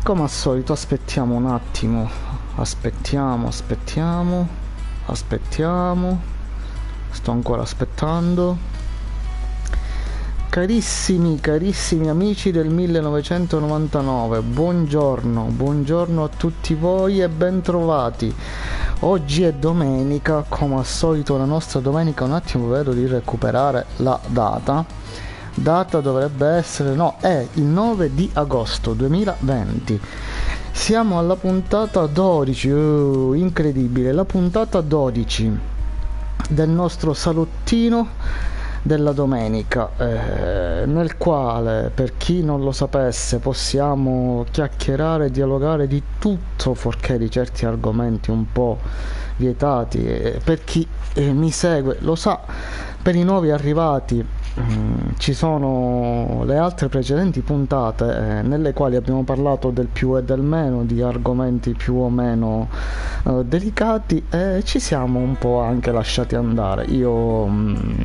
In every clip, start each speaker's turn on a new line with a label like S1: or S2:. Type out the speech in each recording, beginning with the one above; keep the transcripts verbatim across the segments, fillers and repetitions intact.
S1: Come al solito aspettiamo un attimo, aspettiamo, aspettiamo, aspettiamo, sto ancora aspettando. Carissimi, carissimi amici del millenovecentonovantanove, buongiorno, buongiorno a tutti voi e bentrovati. Oggi è domenica, come al solito la nostra domenica, un attimo vedo di recuperare la data. Data dovrebbe essere, no, è il nove di agosto duemilaventi. Siamo alla puntata dodici, uh, incredibile, la puntata dodici del nostro salottino della domenica, eh, nel quale, per chi non lo sapesse, possiamo chiacchierare e dialogare di tutto fuorché di certi argomenti un po' vietati. Eh, per chi eh, mi segue lo sa, per i nuovi arrivati Mm, ci sono le altre precedenti puntate eh, nelle quali abbiamo parlato del più e del meno, di argomenti più o meno eh, delicati, e ci siamo un po' anche lasciati andare. Io mm,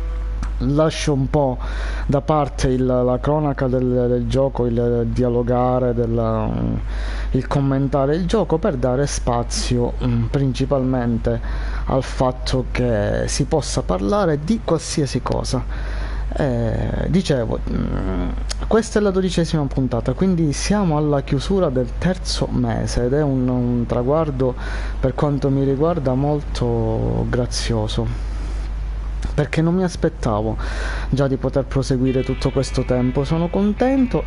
S1: lascio un po' da parte il, la cronaca del, del gioco, il dialogare, del, il commentare il gioco, per dare spazio mm, principalmente al fatto che si possa parlare di qualsiasi cosa. Eh, dicevo, mh, questa è la dodicesima puntata, quindi siamo alla chiusura del terzo mese ed è un, un traguardo, per quanto mi riguarda, molto grazioso, perché non mi aspettavo già di poter proseguire tutto questo tempo. Sono contento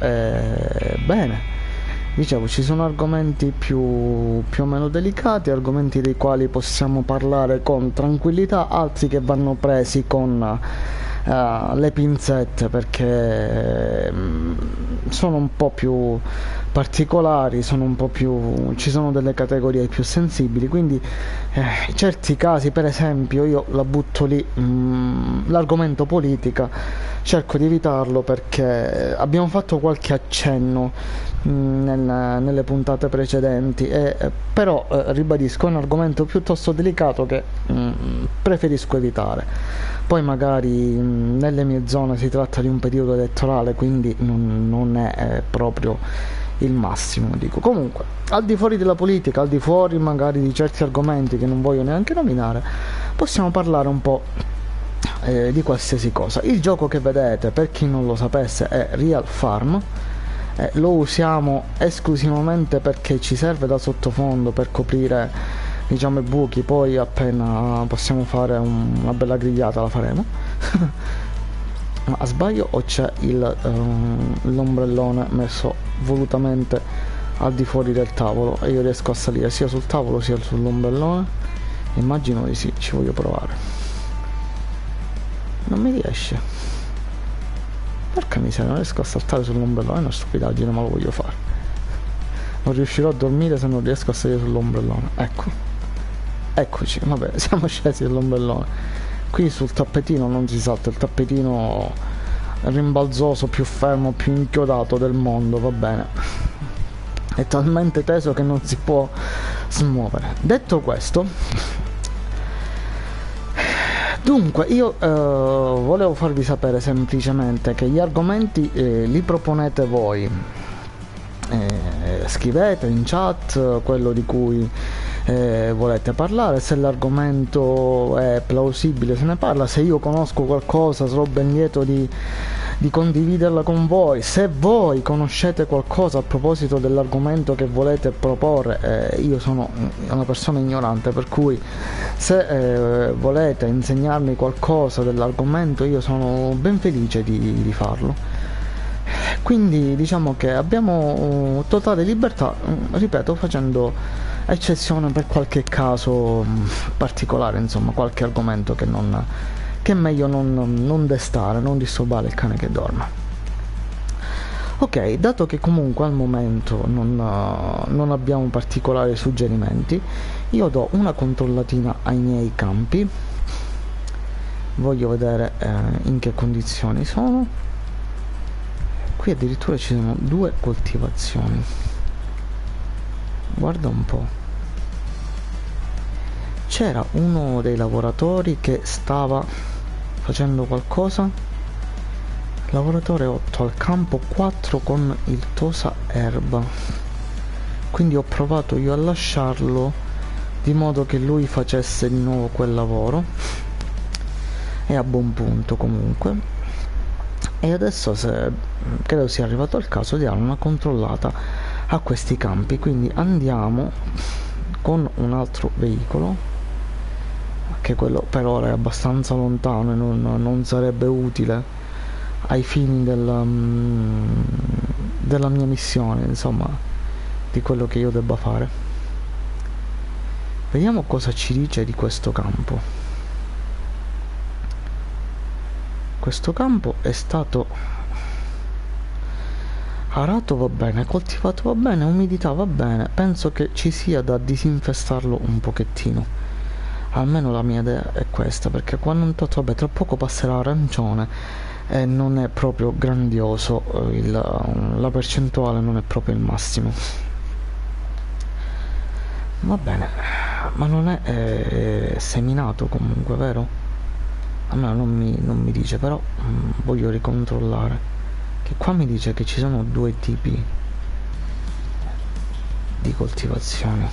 S1: e bene. Dicevo, ci sono argomenti più, più o meno delicati, argomenti dei quali possiamo parlare con tranquillità, altri che vanno presi con Uh, le pinzette, perché um, sono un po' più particolari, sono un po' più, ci sono delle categorie più sensibili, quindi eh, in certi casi, per esempio, io la butto lì, um, l'argomento politica cerco di evitarlo, perché abbiamo fatto qualche accenno mh, nel, nelle puntate precedenti, e, eh, però eh, ribadisco, è un argomento piuttosto delicato che mh, preferisco evitare. Poi magari mh, nelle mie zone si tratta di un periodo elettorale, quindi non, non è eh, proprio il massimo, dico. Comunque, al di fuori della politica, al di fuori magari di certi argomenti che non voglio neanche nominare, possiamo parlare un po' eh, di qualsiasi cosa. Il gioco che vedete, per chi non lo sapesse, è Real Farm. Eh, lo usiamo esclusivamente perché ci serve da sottofondo per coprire, diciamo, i buchi. Poi appena possiamo fare un, una bella grigliata la faremo. Ma a sbaglio o c'è il, um, l'ombrellone messo volutamente al di fuori del tavolo e io riesco a salire sia sul tavolo sia sull'ombrellone? Immagino di sì, ci voglio provare. Non mi riesce. Porca miseria, non riesco a saltare sull'ombrellone, è una stupidaggine, ma lo voglio fare. Non riuscirò a dormire se non riesco a salire sull'ombrellone. Ecco. Eccoci, vabbè, siamo scesi dall'ombrellone. Qui sul tappetino non si salta, il tappetino rimbalzoso, più fermo, più inchiodato del mondo, va bene. È talmente teso che non si può smuovere. Detto questo, dunque, io eh, volevo farvi sapere semplicemente che gli argomenti eh, li proponete voi. Eh, scrivete in chat quello di cui eh, volete parlare, se l'argomento è plausibile se ne parla, se io conosco qualcosa sarò ben lieto di, di condividerla con voi. Se voi conoscete qualcosa a proposito dell'argomento che volete proporre, eh, io sono una persona ignorante, per cui se eh, volete insegnarmi qualcosa dell'argomento, io sono ben felice di, di farlo. Quindi diciamo che abbiamo totale libertà, ripeto, facendo eccezione per qualche caso particolare, insomma, qualche argomento che non che è meglio non, non destare, non disturbare il cane che dorme. Ok, dato che comunque al momento non, non abbiamo particolari suggerimenti, io do una controllatina ai miei campi, voglio vedere eh, in che condizioni sono. Qui addirittura ci sono due coltivazioni, guarda un po'. C'era uno dei lavoratori che stava facendo qualcosa, lavoratore otto al campo quattro con il tosa erba. quindi ho provato io a lasciarlo di modo che lui facesse di nuovo quel lavoro, e a buon punto comunque. E adesso se, credo sia arrivato il caso di dare una controllata a questi campi, quindi andiamo con un altro veicolo, che quello per ora è abbastanza lontano e non, non sarebbe utile ai fini della, della mia missione, insomma, di quello che io debba fare. Vediamo cosa ci dice di questo campo. Questo campo è stato arato, va bene, coltivato va bene, umidità va bene, penso che ci sia da disinfestarlo un pochettino, almeno la mia idea è questa, perché quando un tot, vabbè, tra poco passerà arancione e non è proprio grandioso, il, la percentuale non è proprio il massimo. Va bene, ma non è, è seminato comunque, vero? A me non mi, non mi dice, però mh, voglio ricontrollare, che qua mi dice che ci sono due tipi di coltivazione.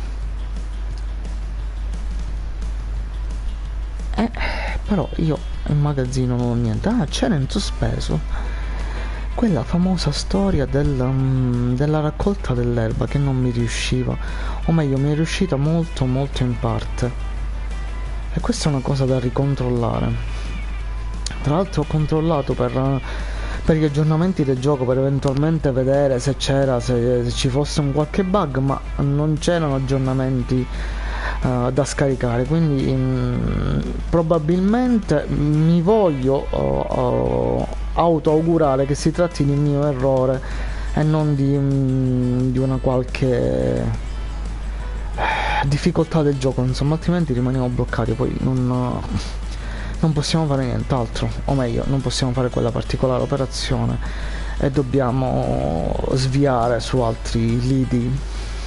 S1: Eh, però io in magazzino non ho niente. Ah, c'era in sospeso quella famosa storia del, um, della raccolta dell'erba che non mi riusciva, o meglio mi è riuscita molto molto in parte, e questa è una cosa da ricontrollare. Tra l'altro ho controllato per, uh, per gli aggiornamenti del gioco, per eventualmente vedere se c'era, se, se ci fosse un qualche bug, ma non c'erano aggiornamenti uh, da scaricare, quindi um, probabilmente mi voglio uh, uh, auto augurare che si tratti di un mio errore e non di, um, di una qualche difficoltà del gioco, insomma, altrimenti rimaniamo bloccati, poi non, non possiamo fare nient'altro, o meglio non possiamo fare quella particolare operazione e dobbiamo sviare su altri lidi.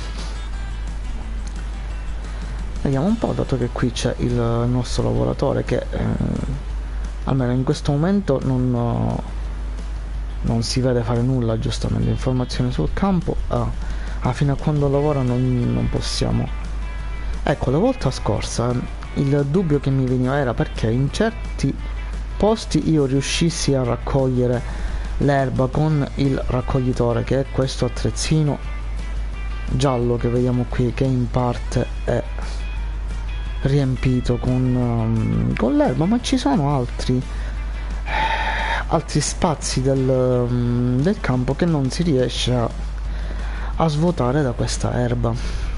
S1: Vediamo un po', dato che qui c'è il nostro lavoratore che eh, almeno in questo momento non, non si vede fare nulla, giustamente informazioni sul campo. Ah, ah, fino a quando lavora non, non possiamo. Ecco, la volta scorsa il dubbio che mi veniva era perché in certi posti io riuscissi a raccogliere l'erba con il raccoglitore, che è questo attrezzino giallo che vediamo qui, che in parte è riempito con, um, con l'erba, ma ci sono altri altri spazi del, um, del campo che non si riesce a, a svuotare da questa erba.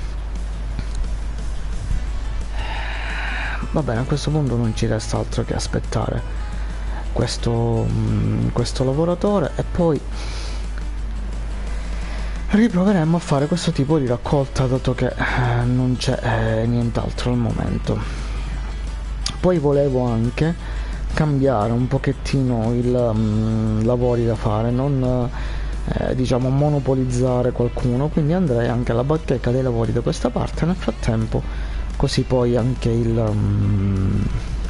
S1: Va bene, a questo punto non ci resta altro che aspettare questo, um, questo lavoratore e poi riproveremo a fare questo tipo di raccolta, dato che eh, non c'è eh, nient'altro al momento. Poi volevo anche cambiare un pochettino i um, lavori da fare, non eh, diciamo monopolizzare qualcuno, quindi andrei anche alla bacheca dei lavori da questa parte nel frattempo, così poi anche il um,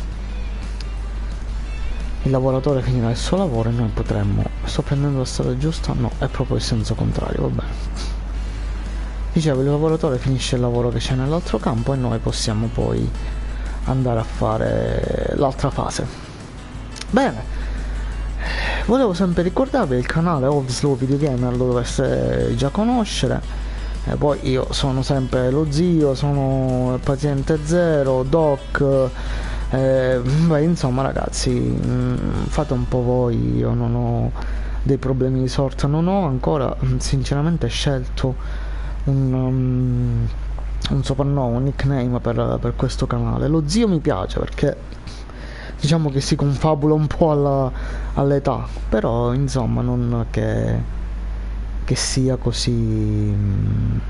S1: il lavoratore finirà il suo lavoro e noi potremmo... Sto prendendo la strada giusta? No, è proprio il senso contrario, va bene. Dicevo, il lavoratore finisce il lavoro che c'è nell'altro campo e noi possiamo poi andare a fare l'altra fase. Bene, volevo sempre ricordarvi il canale Ovslow Videogamer, lo dovreste già conoscere. E poi io sono sempre lo zio, sono il paziente zero, Doc... Eh, beh, insomma ragazzi, mh, fate un po' voi, io non ho dei problemi di sorta, non ho ancora sinceramente scelto un, um, un soprannome, un nickname per, per questo canale. Lo zio mi piace perché diciamo che si confabula un po' alla, all'età, però insomma non che, che sia così... Mh,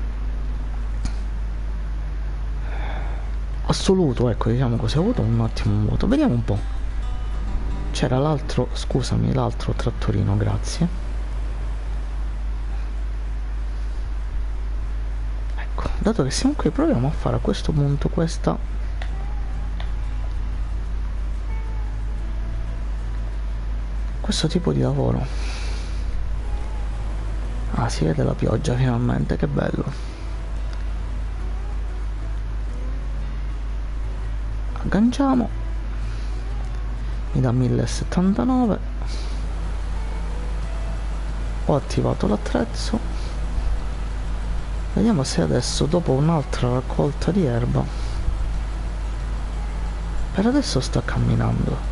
S1: assoluto, ecco, diciamo così. Ho avuto un attimo un vuoto, vediamo un po'. C'era l'altro, scusami, l'altro trattorino, grazie. Ecco, dato che siamo qui, proviamo a fare a questo punto questa questo tipo di lavoro. Ah, si vede la pioggia finalmente, che bello. Agganciamo. Mi dà mille e settantanove. Ho attivato l'attrezzo. Vediamo se adesso, dopo un'altra raccolta di erba, per adesso sta camminando.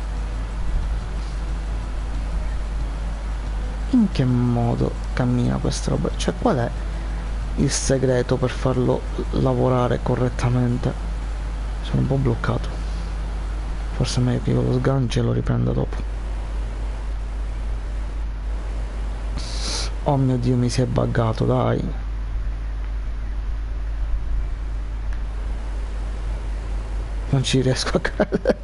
S1: In che modo cammina questa roba? Cioè, qual è il segreto per farlo lavorare correttamente? Sono un po' bloccato. Forse è meglio che io lo sgancio e lo riprenda dopo. Oh mio Dio, mi si è buggato, dai. Non ci riesco a credere.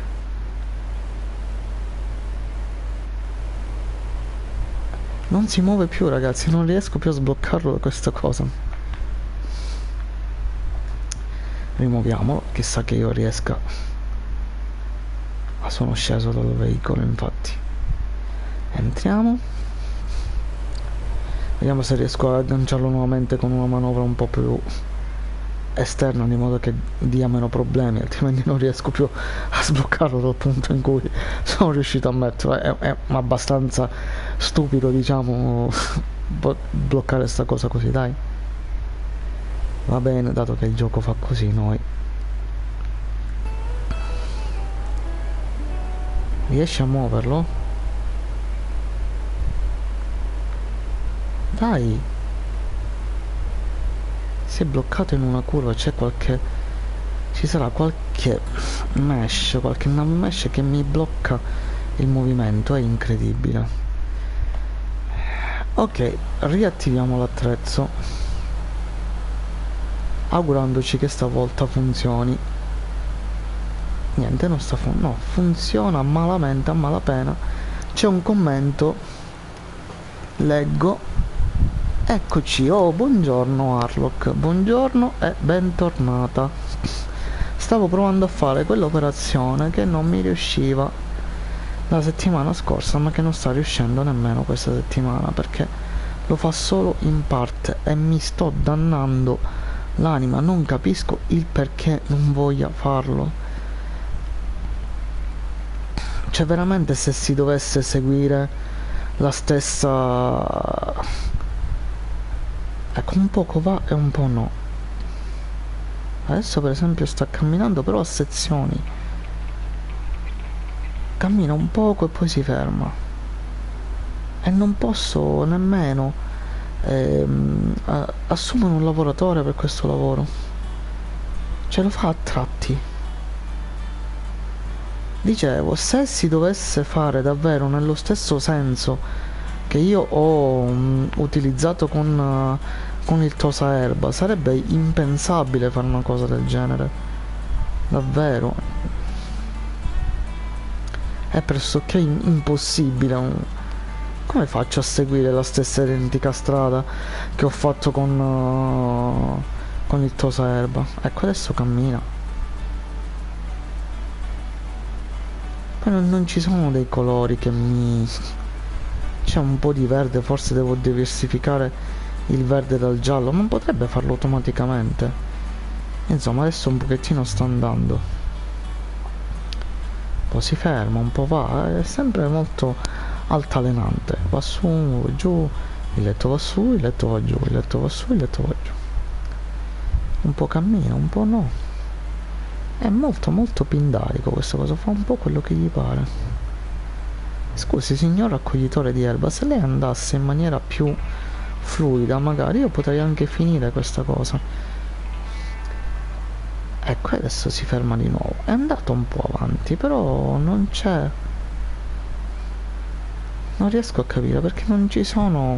S1: Non si muove più, ragazzi, non riesco più a sbloccarlo da questa cosa. Rimuoviamolo, chissà che io riesca. Ah, sono sceso dal veicolo, infatti. Entriamo. Vediamo se riesco ad agganciarlo nuovamente con una manovra un po' più esterna, di modo che dia meno problemi, altrimenti non riesco più a sbloccarlo dal punto in cui sono riuscito a metterlo. È, è abbastanza stupido, diciamo, bloccare sta cosa così, dai. Va bene, dato che il gioco fa così, noi. Riesci a muoverlo? Dai! Si è bloccato in una curva, c'è qualche... ci sarà qualche mesh, qualche nav mesh che mi blocca il movimento, è incredibile. Ok, riattiviamo l'attrezzo, augurandoci che stavolta funzioni. Niente, non sta fun- no, funziona malamente, a malapena. C'è un commento, leggo. Eccoci, oh, buongiorno Harlock, buongiorno e bentornata. Stavo provando a fare quell'operazione che non mi riusciva la settimana scorsa, ma che non sta riuscendo nemmeno questa settimana, perché lo fa solo in parte e mi sto dannando l'anima. Non capisco il perché non voglia farlo. Cioè, veramente, se si dovesse seguire la stessa... Ecco, un poco va e un po' no. Adesso per esempio sta camminando però a sezioni. Cammina un poco e poi si ferma. E non posso nemmeno ehm, assumere un lavoratore per questo lavoro. Ce lo fa a tratti. Dicevo, se si dovesse fare davvero nello stesso senso che io ho um, utilizzato con, uh, con il tosaerba, sarebbe impensabile fare una cosa del genere. Davvero. È pressoché in- impossibile. Come faccio a seguire la stessa identica strada che ho fatto con, uh, con il tosaerba? Ecco, adesso cammina. Poi non, non ci sono dei colori che mi... C'è un po' di verde, forse devo diversificare il verde dal giallo, ma potrebbe farlo automaticamente. Insomma, adesso un pochettino sta andando. Poi si ferma, un po' va, è sempre molto altalenante. Va su, giù, il letto va su, il letto va giù, il letto va su, il letto va giù. Un po' cammina, un po' no. È molto molto pindarico questa cosa, fa un po' quello che gli pare. Scusi signor raccoglitore di erba, se lei andasse in maniera più fluida magari io potrei anche finire questa cosa. Ecco, adesso si ferma di nuovo. È andato un po' avanti, però non c'è... Non riesco a capire perché non ci sono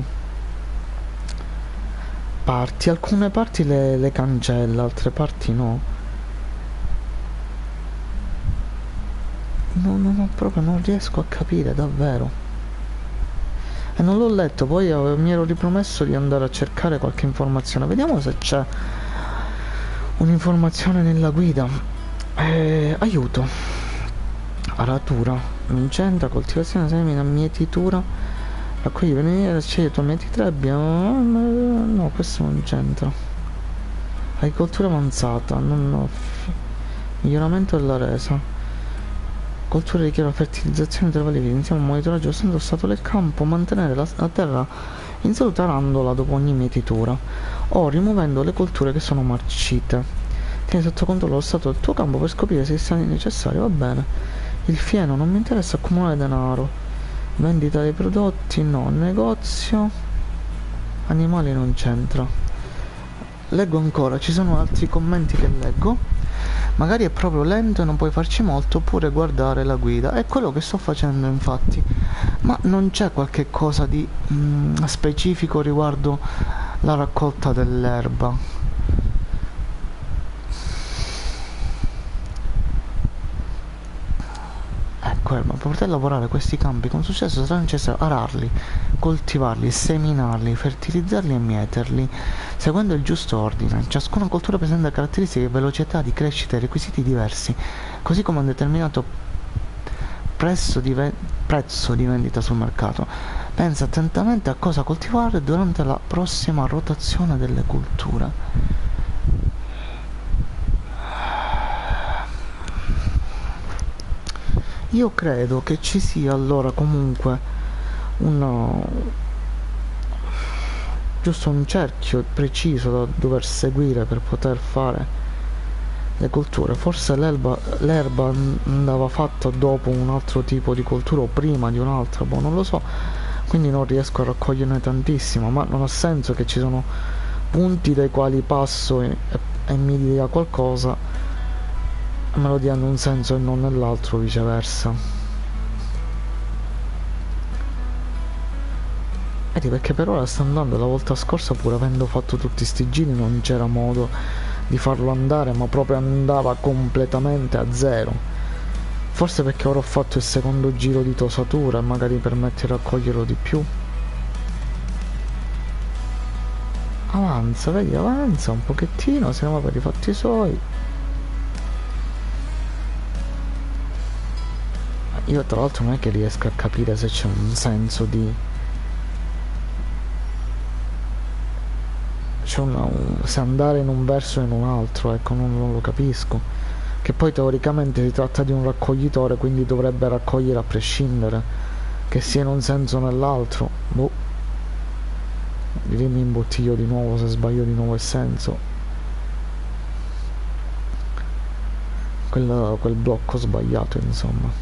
S1: parti. Alcune parti le, le cancella, altre parti no. No, no, no, proprio non riesco a capire, davvero. E non l'ho letto, poi eh, mi ero ripromesso di andare a cercare qualche informazione. Vediamo se c'è un'informazione nella guida. Eh, aiuto. Aratura, incentra, coltivazione, semina, mietitura, Raccogli venire, scegli attualmente i trebbi. No, questo non c'entra. Agricoltura avanzata, non ho. Miglioramento della resa. Coltura richiede la fertilizzazione delle valli. Iniziamo a monitorare lo stato del campo, mantenere la, la terra in salute arandola dopo ogni mietitura o rimuovendo le colture che sono marcite. Tieni sotto controllo lo stato del tuo campo per scoprire se i sani necessari. Va bene. Il fieno non mi interessa, accumulare denaro. Vendita dei prodotti, no. Negozio. Animali non c'entra. Leggo ancora, ci sono altri commenti che leggo. Magari è proprio lento e non puoi farci molto, oppure guardare la guida. È quello che sto facendo, infatti. Ma non c'è qualche cosa di mm, specifico riguardo la raccolta dell'erba? Ecco, ma per poter lavorare questi campi con successo sarà necessario ararli, coltivarli, seminarli, fertilizzarli e mieterli, seguendo il giusto ordine. Ciascuna coltura presenta caratteristiche, velocità di crescita e requisiti diversi, così come un determinato prezzo di, ve- prezzo di vendita sul mercato. Pensa attentamente a cosa coltivare durante la prossima rotazione delle colture. Io credo che ci sia allora comunque un giusto un cerchio preciso da dover seguire per poter fare le colture. Forse l'erba, l'erba andava fatta dopo un altro tipo di coltura o prima di un'altra, boh, non lo so, quindi non riesco a raccoglierne tantissimo, ma non ha senso che ci sono punti dai quali passo e, e mi dia qualcosa, me lo dia in un senso e non nell'altro, viceversa. Vedi, perché per ora sta andando. La volta scorsa, pur avendo fatto tutti sti giri, non c'era modo di farlo andare, ma proprio andava completamente a zero. Forse perché ora ho fatto il secondo giro di tosatura e magari permette di raccoglierlo di più. Avanza, vedi, avanza un pochettino, se no per i fatti suoi. Io tra l'altro non è che riesco a capire se c'è un senso di... c'è una, un... se andare in un verso o in un altro, ecco, non, non lo capisco. Che poi teoricamente si tratta di un raccoglitore, quindi dovrebbe raccogliere a prescindere. Che sia in un senso o nell'altro. Boh. Mi imbottiglio di nuovo se sbaglio di nuovo il senso. Quel, quel blocco sbagliato, insomma.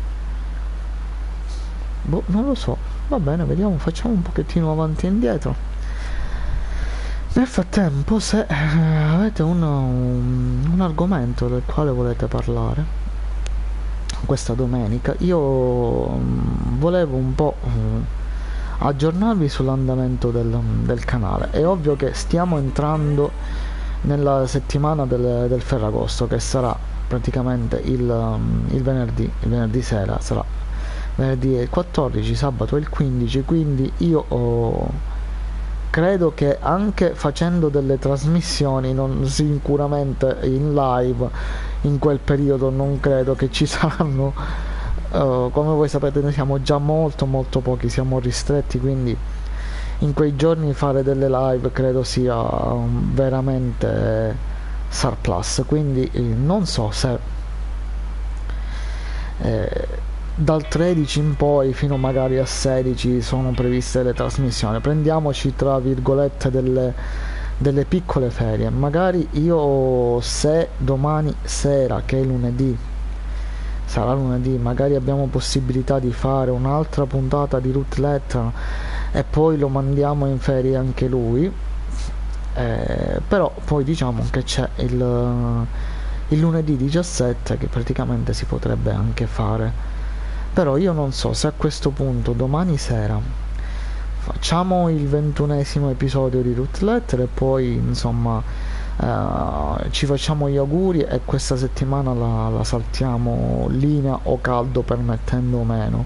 S1: Boh, non lo so. Va bene, vediamo, facciamo un pochettino avanti e indietro. Nel frattempo, se eh, avete un, un, un argomento del quale volete parlare questa domenica, io um, volevo un po' um, aggiornarvi sull'andamento del, del canale. È ovvio che stiamo entrando nella settimana del, del Ferragosto, che sarà praticamente il, um, il venerdì, il venerdì sera sarà venerdì il quattordici, sabato il quindici, quindi io ho, credo che anche facendo delle trasmissioni, non sicuramente in live, in quel periodo non credo che ci saranno, uh, come voi sapete noi siamo già molto molto pochi, siamo ristretti, quindi in quei giorni fare delle live credo sia um, veramente surplus, quindi eh, non so se eh, dal tredici in poi fino magari a sedici sono previste le trasmissioni. Prendiamoci tra virgolette delle, delle piccole ferie. Magari io, se domani sera, che è lunedì, sarà lunedì, magari abbiamo possibilità di fare un'altra puntata di Root Letter e poi lo mandiamo in ferie anche lui, eh, però poi diciamo che c'è il, il lunedì diciassette che praticamente si potrebbe anche fare. Però io non so se a questo punto domani sera facciamo il ventunesimo episodio di Root Letter e poi insomma eh, ci facciamo gli auguri e questa settimana la, la saltiamo, linea o caldo permettendo o meno,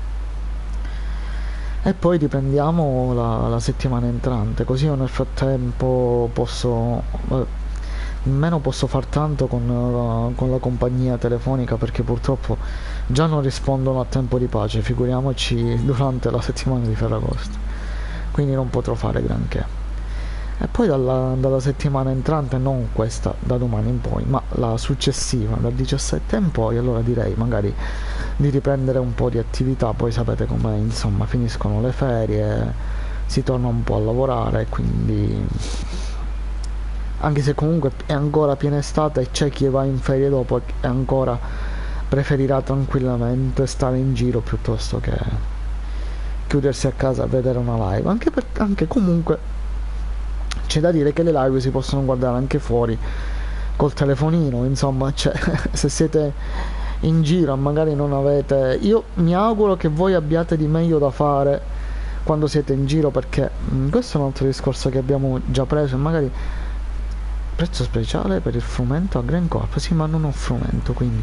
S1: e poi riprendiamo la, la settimana entrante, così io nel frattempo posso eh, nemmeno posso far tanto con, uh, con la compagnia telefonica, perché purtroppo già non rispondono a tempo di pace, figuriamoci durante la settimana di Ferragosto, quindi non potrò fare granché. E poi dalla, dalla settimana entrante, non questa da domani in poi, ma la successiva, dal diciassette in poi, allora direi magari di riprendere un po' di attività. Poi sapete com'è, insomma, finiscono le ferie, si torna un po' a lavorare, quindi anche se comunque è ancora piena estate e c'è chi va in ferie dopo e ancora preferirà tranquillamente stare in giro piuttosto che chiudersi a casa a vedere una live, anche, per, anche comunque c'è da dire che le live si possono guardare anche fuori col telefonino, insomma, cioè, se siete in giro magari non avete, io mi auguro che voi abbiate di meglio da fare quando siete in giro, perché mh, questo è un altro discorso che abbiamo già preso, e magari prezzo speciale per il frumento a Green Corp, sì, ma non ho frumento, quindi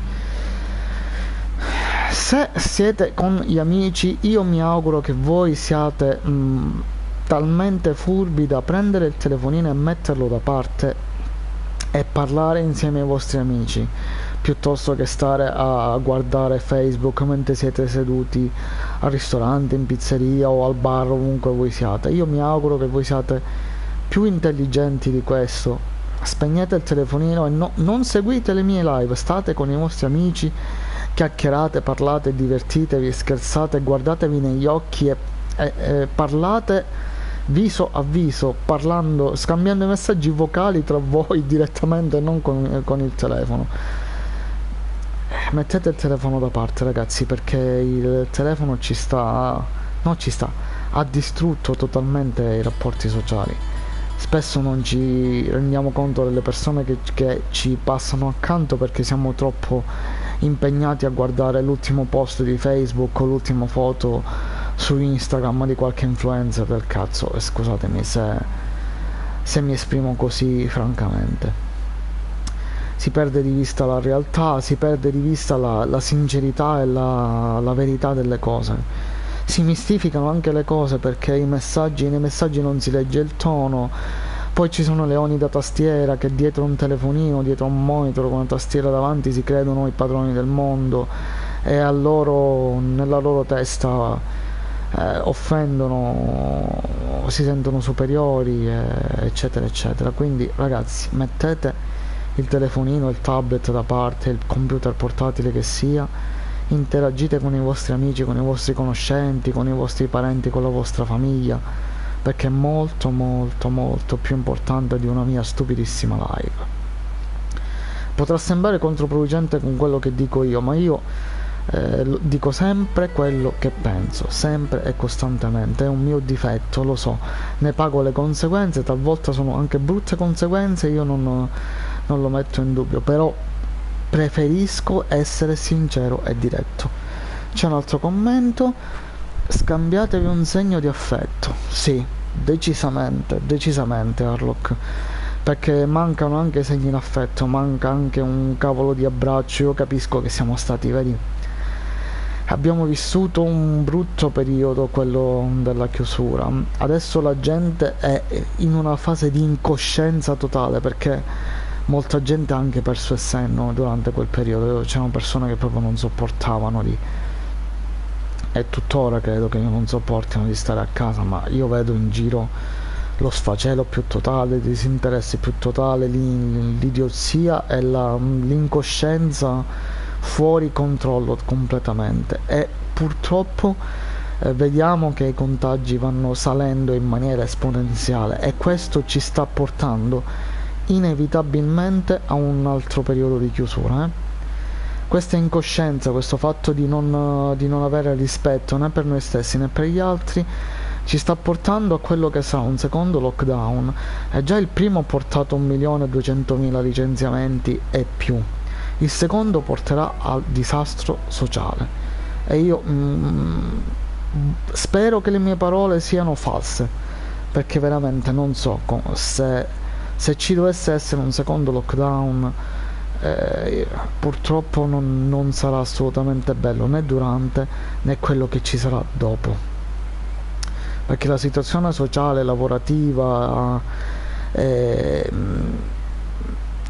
S1: se siete con gli amici io mi auguro che voi siate mh, talmente furbi da prendere il telefonino e metterlo da parte e parlare insieme ai vostri amici, piuttosto che stare a guardare Facebook mentre siete seduti al ristorante, in pizzeria o al bar, ovunque voi siate. Io mi auguro che voi siate più intelligenti di questo. Spegnete il telefonino e no, non seguite le mie live, state con i vostri amici, chiacchierate, parlate, divertitevi, scherzate, guardatevi negli occhi e, e, e parlate viso a viso, parlando, scambiando messaggi vocali tra voi direttamente, non con, con il telefono. Mettete il telefono da parte, ragazzi, perché il telefono ci sta, no ci sta, ha distrutto totalmente i rapporti sociali. Spesso non ci rendiamo conto delle persone che, che ci passano accanto, perché siamo troppo impegnati a guardare l'ultimo post di Facebook o l'ultima foto su Instagram di qualche influencer del cazzo, e scusatemi se, se mi esprimo così francamente. Si perde di vista la realtà, si perde di vista la, la sincerità e la, la verità delle cose. Si mistificano anche le cose, perché i messaggi, nei messaggi non si legge il tono. Poi ci sono leoni da tastiera che dietro un telefonino, dietro un monitor con una tastiera davanti si credono i padroni del mondo, e a loro, nella loro testa eh, offendono, si sentono superiori, eh, eccetera eccetera. Quindi ragazzi, mettete il telefonino, il tablet da parte, il computer portatile che sia, interagite con i vostri amici, con i vostri conoscenti, con i vostri parenti, con la vostra famiglia, perché è molto molto molto più importante di una mia stupidissima live. Potrà sembrare controproducente con quello che dico io, ma io eh, dico sempre quello che penso, sempre e costantemente. È un mio difetto, lo so, ne pago le conseguenze, talvolta sono anche brutte conseguenze, io non, non lo metto in dubbio, però preferisco essere sincero e diretto. C'è un altro commento: scambiatevi un segno di affetto. Sì, decisamente, decisamente Harlock, perché mancano anche segni d'affetto, manca anche un cavolo di abbraccio. Io capisco che siamo stati, vedi, abbiamo vissuto un brutto periodo, quello della chiusura. Adesso la gente è in una fase di incoscienza totale, perché molta gente ha anche perso il senno durante quel periodo. C'erano persone che proprio non sopportavano di, e tuttora credo che non sopportino di stare a casa, ma io vedo in giro lo sfacelo più totale, il disinteresse più totale, l'idiozia e la, l'incoscienza fuori controllo completamente. E purtroppo eh, vediamo che i contagi vanno salendo in maniera esponenziale, e questo ci sta portando inevitabilmente a un altro periodo di chiusura. eh? Questa incoscienza, questo fatto di non, di non avere rispetto né per noi stessi né per gli altri, ci sta portando a quello che sarà un secondo lockdown. E già il primo ha portato un milione e duecentomila licenziamenti e più, il secondo porterà al disastro sociale. E io mm, spero che le mie parole siano false, perché veramente non so se, se ci dovesse essere un secondo lockdown, eh, purtroppo non, non sarà assolutamente bello, né durante né quello che ci sarà dopo, perché la situazione sociale, lavorativa, eh,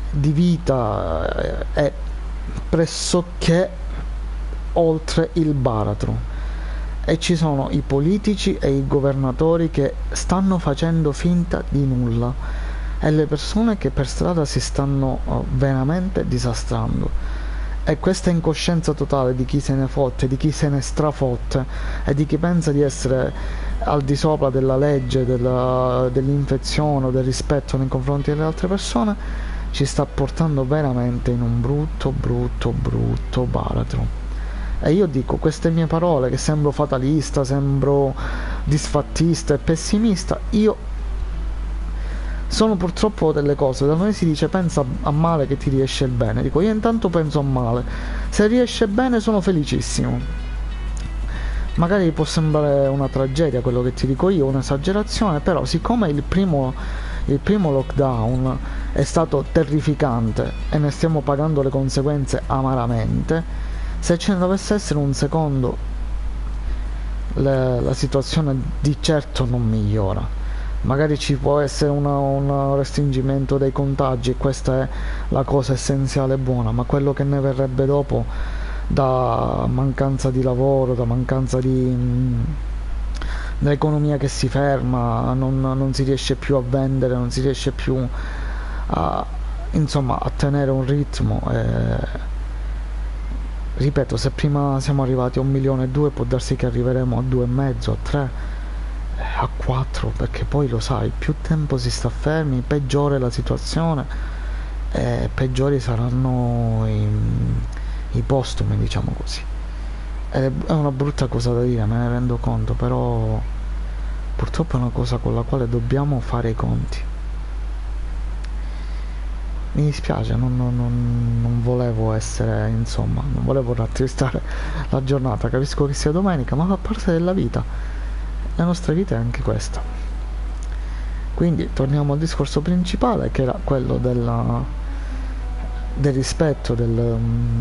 S1: di vita eh, è pressoché oltre il baratro, e ci sono i politici e i governatori che stanno facendo finta di nulla e le persone che per strada si stanno uh, veramente disastrando, e questa incoscienza totale di chi se ne fotte, di chi se ne strafotte e di chi pensa di essere al di sopra della legge, della, dell'infezione o del rispetto nei confronti delle altre persone, ci sta portando veramente in un brutto brutto brutto baratro. E io dico queste mie parole, che sembro fatalista, sembro disfattista e pessimista, io sono purtroppo delle cose. Da noi si dice pensa a male che ti riesce il bene. Dico io intanto penso a male, se riesce bene sono felicissimo. Magari può sembrare una tragedia quello che ti dico io, un'esagerazione, però siccome il primo, il primo lockdown è stato terrificante e ne stiamo pagando le conseguenze amaramente, se ce ne dovesse essere un secondo, le, la situazione di certo non migliora. Magari ci può essere una, un restringimento dei contagi, e questa è la cosa essenziale e buona, ma quello che ne verrebbe dopo, da mancanza di lavoro, da mancanza di l'economia che si ferma, non, non si riesce più a vendere, non si riesce più a, insomma, a tenere un ritmo. E, ripeto, se prima siamo arrivati a un milione e due, può darsi che arriveremo a due e mezzo, a tre, a quattro, perché poi lo sai, più tempo si sta fermi, peggiore la situazione e peggiori saranno i, i postumi, diciamo così. Ed è una brutta cosa da dire, me ne rendo conto, però purtroppo è una cosa con la quale dobbiamo fare i conti. Mi dispiace, non, non, non volevo essere, insomma, non volevo rattristare la giornata, capisco che sia domenica, ma fa parte della vita, la nostra vita è anche questa. Quindi torniamo al discorso principale, che era quello della, del rispetto, del,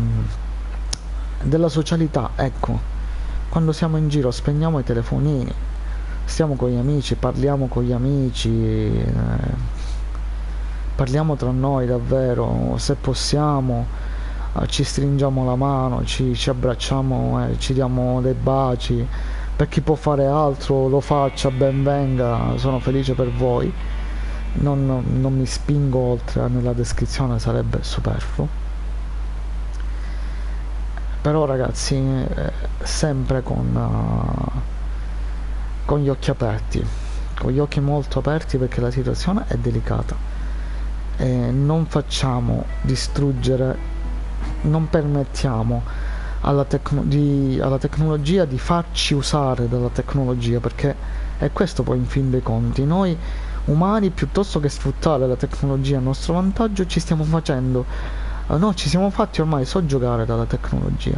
S1: della socialità. Ecco, quando siamo in giro spegniamo i telefonini, stiamo con gli amici, parliamo con gli amici, eh, parliamo tra noi davvero, se possiamo, eh, ci stringiamo la mano, ci, ci abbracciamo, eh, ci diamo dei baci. Per chi può fare altro lo faccia, ben venga, sono felice per voi, non, non mi spingo oltre nella descrizione, sarebbe superfluo. Però ragazzi, eh, sempre con, uh, con gli occhi aperti, con gli occhi molto aperti, perché la situazione è delicata. Eh, non facciamo distruggere, non permettiamo alla, tecno- di, alla tecnologia di farci usare dalla tecnologia, perché è questo poi in fin dei conti. Noi umani, piuttosto che sfruttare la tecnologia a nostro vantaggio, ci stiamo facendo, eh, no, ci siamo fatti ormai soggiogare dalla tecnologia.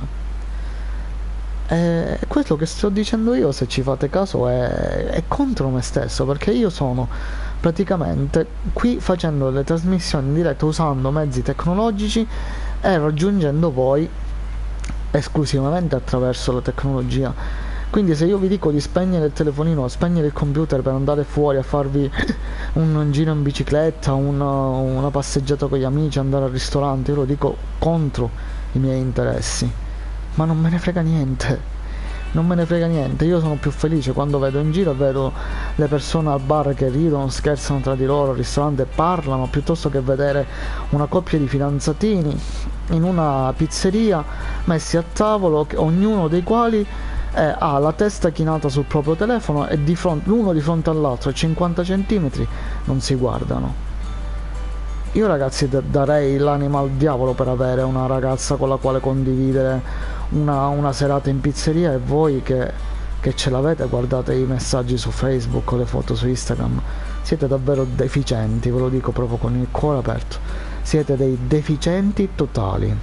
S1: E quello che sto dicendo io, se ci fate caso, è, è contro me stesso, perché io sono praticamente qui facendo le trasmissioni in diretta usando mezzi tecnologici e raggiungendo voi esclusivamente attraverso la tecnologia. Quindi se io vi dico di spegnere il telefonino, spegnere il computer per andare fuori a farvi un giro in bicicletta, una, una passeggiata con gli amici, andare al ristorante, io lo dico contro i miei interessi, ma non me ne frega niente. Non me ne frega niente, io sono più felice quando vedo in giro e vedo le persone al bar che ridono, scherzano tra di loro, al ristorante parlano, piuttosto che vedere una coppia di fidanzatini in una pizzeria messi a tavolo, ognuno dei quali eh, ha la testa chinata sul proprio telefono e di fronte, l'uno di fronte all'altro a cinquanta centimetri non si guardano. Io ragazzi d- darei l'anima al diavolo per avere una ragazza con la quale condividere una, una serata in pizzeria, e voi che, che ce l'avete, guardate i messaggi su Facebook o le foto su Instagram, siete davvero deficienti, ve lo dico proprio con il cuore aperto, siete dei deficienti totali.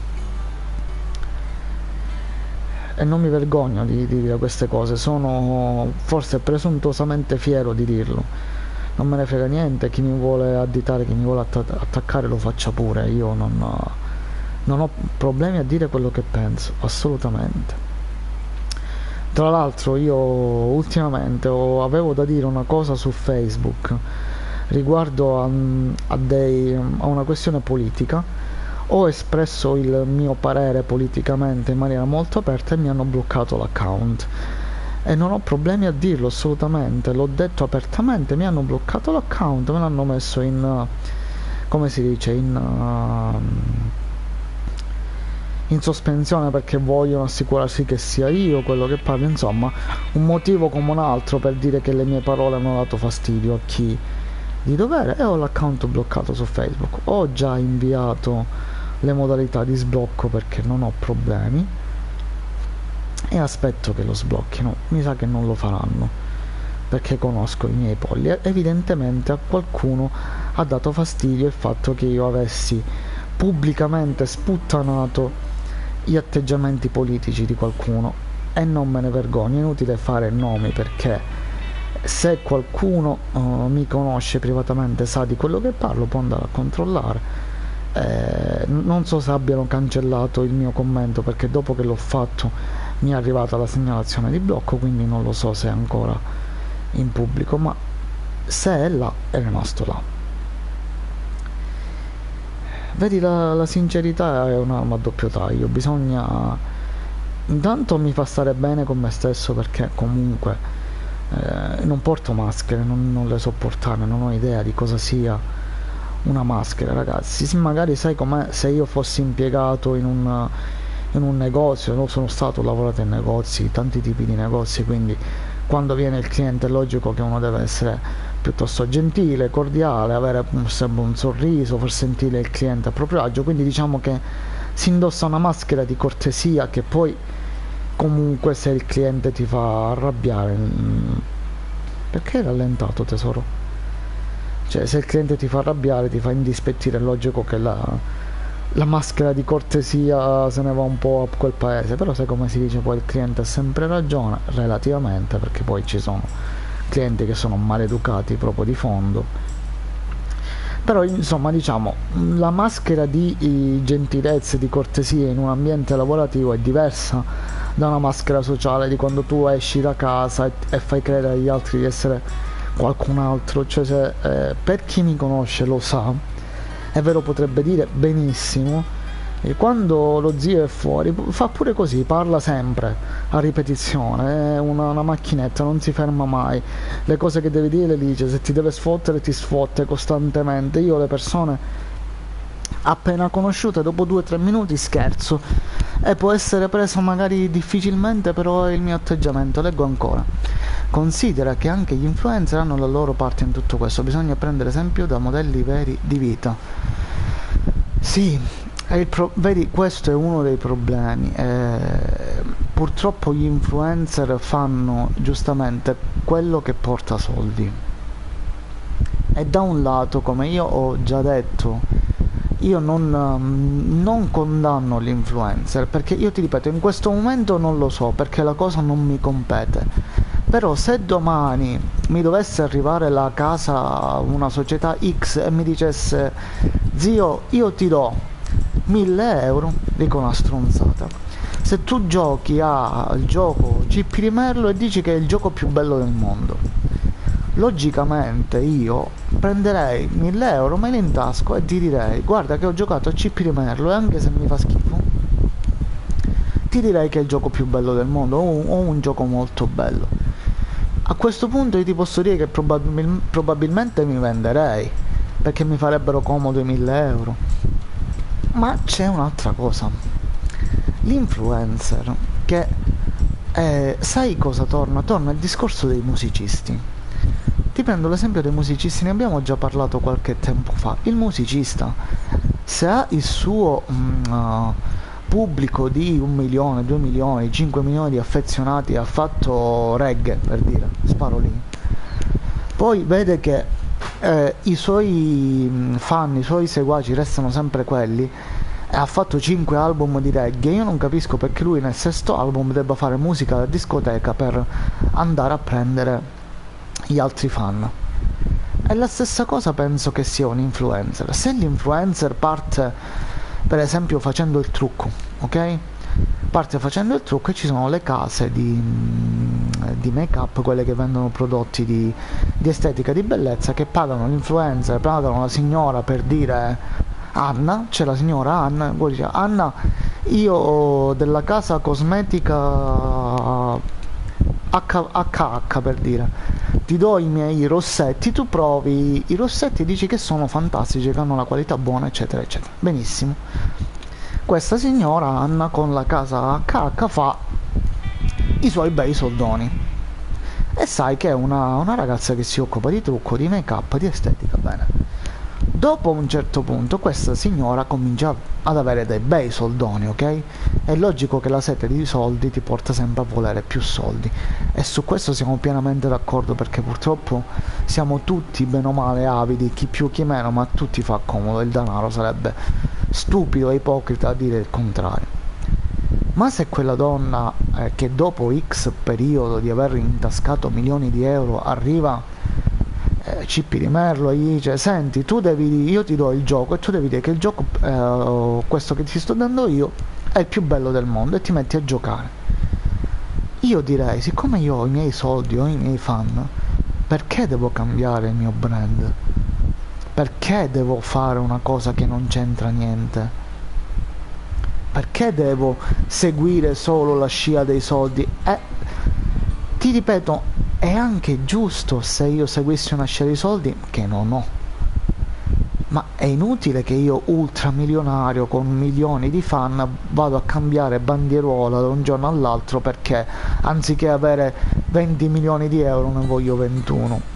S1: E non mi vergogno di, di dire queste cose, sono forse presuntuosamente fiero di dirlo. Non me ne frega niente, chi mi vuole additare, chi mi vuole att- attaccare lo faccia pure, io non ho, non ho problemi a dire quello che penso, assolutamente. Tra l'altro io ultimamente ho, avevo da dire una cosa su Facebook, riguardo a, a, dei, a una questione politica, ho espresso il mio parere politicamente in maniera molto aperta e mi hanno bloccato l'account. E non ho problemi a dirlo, assolutamente, l'ho detto apertamente, mi hanno bloccato l'account, me l'hanno messo in, come si dice, in, uh, in sospensione perché vogliono assicurarsi che sia io quello che parlo, insomma, un motivo come un altro per dire che le mie parole hanno dato fastidio a chi di dovere, e ho l'account bloccato su Facebook. Ho già inviato le modalità di sblocco perché non ho problemi e aspetto che lo sblocchino. Mi sa che non lo faranno perché conosco i miei polli. Evidentemente a qualcuno ha dato fastidio il fatto che io avessi pubblicamente sputtanato gli atteggiamenti politici di qualcuno, e non me ne vergogno. È inutile fare nomi, perché se qualcuno uh, mi conosce privatamente, sa di quello che parlo, può andare a controllare. Eh, non so se abbiano cancellato il mio commento, perché dopo che l'ho fatto mi è arrivata la segnalazione di blocco, quindi non lo so se è ancora in pubblico, ma se è là è rimasto là. Vedi, la, la sincerità è un'arma a doppio taglio. Bisogna, intanto mi fa stare bene con me stesso, perché comunque eh, non porto maschere, non, non le so portare, non ho idea di cosa sia una maschera, ragazzi. Magari sai com'è, se io fossi impiegato in un, in un negozio, non sono stato, ho lavorato in negozi, tanti tipi di negozi, quindi quando viene il cliente è logico che uno deve essere piuttosto gentile, cordiale, avere sempre un sorriso, far sentire il cliente a proprio agio, quindi diciamo che si indossa una maschera di cortesia che poi comunque, se il cliente ti fa arrabbiare, perché hai rallentato, tesoro? Cioè, se il cliente ti fa arrabbiare, ti fa indispettire, è logico che la, la maschera di cortesia se ne va un po' a quel paese. Però sai come si dice, poi il cliente ha sempre ragione, relativamente, perché poi ci sono clienti che sono maleducati proprio di fondo. Però insomma, diciamo, la maschera di gentilezza e di cortesia in un ambiente lavorativo è diversa da una maschera sociale di quando tu esci da casa e, e fai credere agli altri di essere qualcun altro. Cioè, se, eh, per chi mi conosce lo sa, è vero, potrebbe dire benissimo, e quando lo zio è fuori fa pure così, parla sempre a ripetizione, è una, una macchinetta, non si ferma mai, le cose che deve dire le dice, se ti deve sfottere ti sfotte costantemente. Io le persone appena conosciute dopo due o tre minuti scherzo, e può essere preso magari difficilmente, però è il mio atteggiamento. Leggo ancora: considera che anche gli influencer hanno la loro parte in tutto questo, bisogna prendere esempio da modelli veri di vita. Sì, è il pro- vedi, questo è uno dei problemi. Eh, purtroppo gli influencer fanno giustamente quello che porta soldi, e da un lato, come io ho già detto, io non, non condanno l'influencer, perché io ti ripeto, in questo momento non lo so, perché la cosa non mi compete. Però se domani mi dovesse arrivare la casa una società X e mi dicesse: zio, io ti do mille euro, dico una stronzata. Se tu giochi al gioco Cippi di Merlo e dici che è il gioco più bello del mondo, logicamente io prenderei mille euro, me li in tasca e ti direi: guarda che ho giocato a Cippi di Merlo, e anche se mi fa schifo ti direi che è il gioco più bello del mondo, o un, o un gioco molto bello. A questo punto io ti posso dire che probabil- probabilmente mi venderei, perché mi farebbero comodo i mille euro. Ma c'è un'altra cosa: l'influencer che eh, sai cosa torna? Torna il discorso dei musicisti. Ti prendo l'esempio dei musicisti, ne abbiamo già parlato qualche tempo fa. Il musicista, se ha il suo mm, uh, pubblico di un milione, due milioni, cinque milioni di affezionati, ha fatto reggae, per dire, sparo lì, poi vede che eh, i suoi fan, i suoi seguaci restano sempre quelli, e ha fatto cinque album di reggae, io non capisco perché lui nel sesto album debba fare musica da discoteca per andare a prendere gli altri fan. E la stessa cosa penso che sia un influencer. Se l'influencer parte per esempio facendo il trucco, ok? Parte facendo il trucco, e ci sono le case di, di make up, quelle che vendono prodotti di, di estetica, di bellezza, che pagano l'influencer, pagano la signora, per dire Anna, c'è la signora Anna, poi dice Anna, io della casa cosmetica H H H, per dire, ti do i miei rossetti, tu provi i rossetti e dici che sono fantastici, che hanno una qualità buona, eccetera eccetera. Benissimo, questa signora Anna con la casa H H fa i suoi bei soldoni, e sai che è una, una ragazza che si occupa di trucco, di make up, di estetica. Bene, dopo un certo punto questa signora comincia ad avere dei bei soldoni, ok? È logico che la sete di soldi ti porta sempre a volere più soldi, e su questo siamo pienamente d'accordo, perché purtroppo siamo tutti bene o male avidi, chi più chi meno, ma a tutti fa comodo il denaro, sarebbe stupido e ipocrita dire il contrario. Ma se quella donna eh, che dopo X periodo di aver intascato milioni di euro arriva eh, Cippi di Merlo e gli dice senti, tu devi, io ti do il gioco e tu devi dire che il gioco, eh, questo che ti sto dando io, è il più bello del mondo, e ti metti a giocare, io direi, siccome io ho i miei soldi, ho i miei fan, perché devo cambiare il mio brand? Perché devo fare una cosa che non c'entra niente? Perché devo seguire solo la scia dei soldi? Eh, ti ripeto, è anche giusto se io seguissi una scia dei soldi che non ho, ma è inutile che io, ultramilionario con milioni di fan, vado a cambiare bandieruola da un giorno all'altro perché anziché avere venti milioni di euro ne voglio ventuno.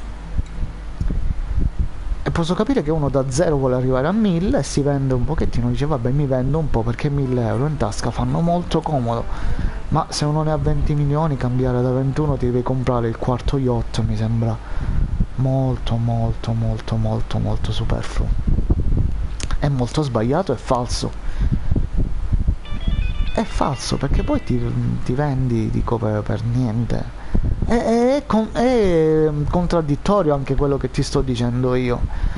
S1: E posso capire che uno da zero vuole arrivare a mille e si vende un pochettino, dice vabbè, mi vendo un po' perché mille euro in tasca fanno molto comodo, ma se uno ne ha venti milioni, cambiare da ventuno ti devi comprare il quarto yacht, mi sembra molto molto molto molto molto superfluo, è molto sbagliato, è falso, è falso, perché poi ti, ti vendi, dico, per, per niente. È, è, è, è contraddittorio anche quello che ti sto dicendo io.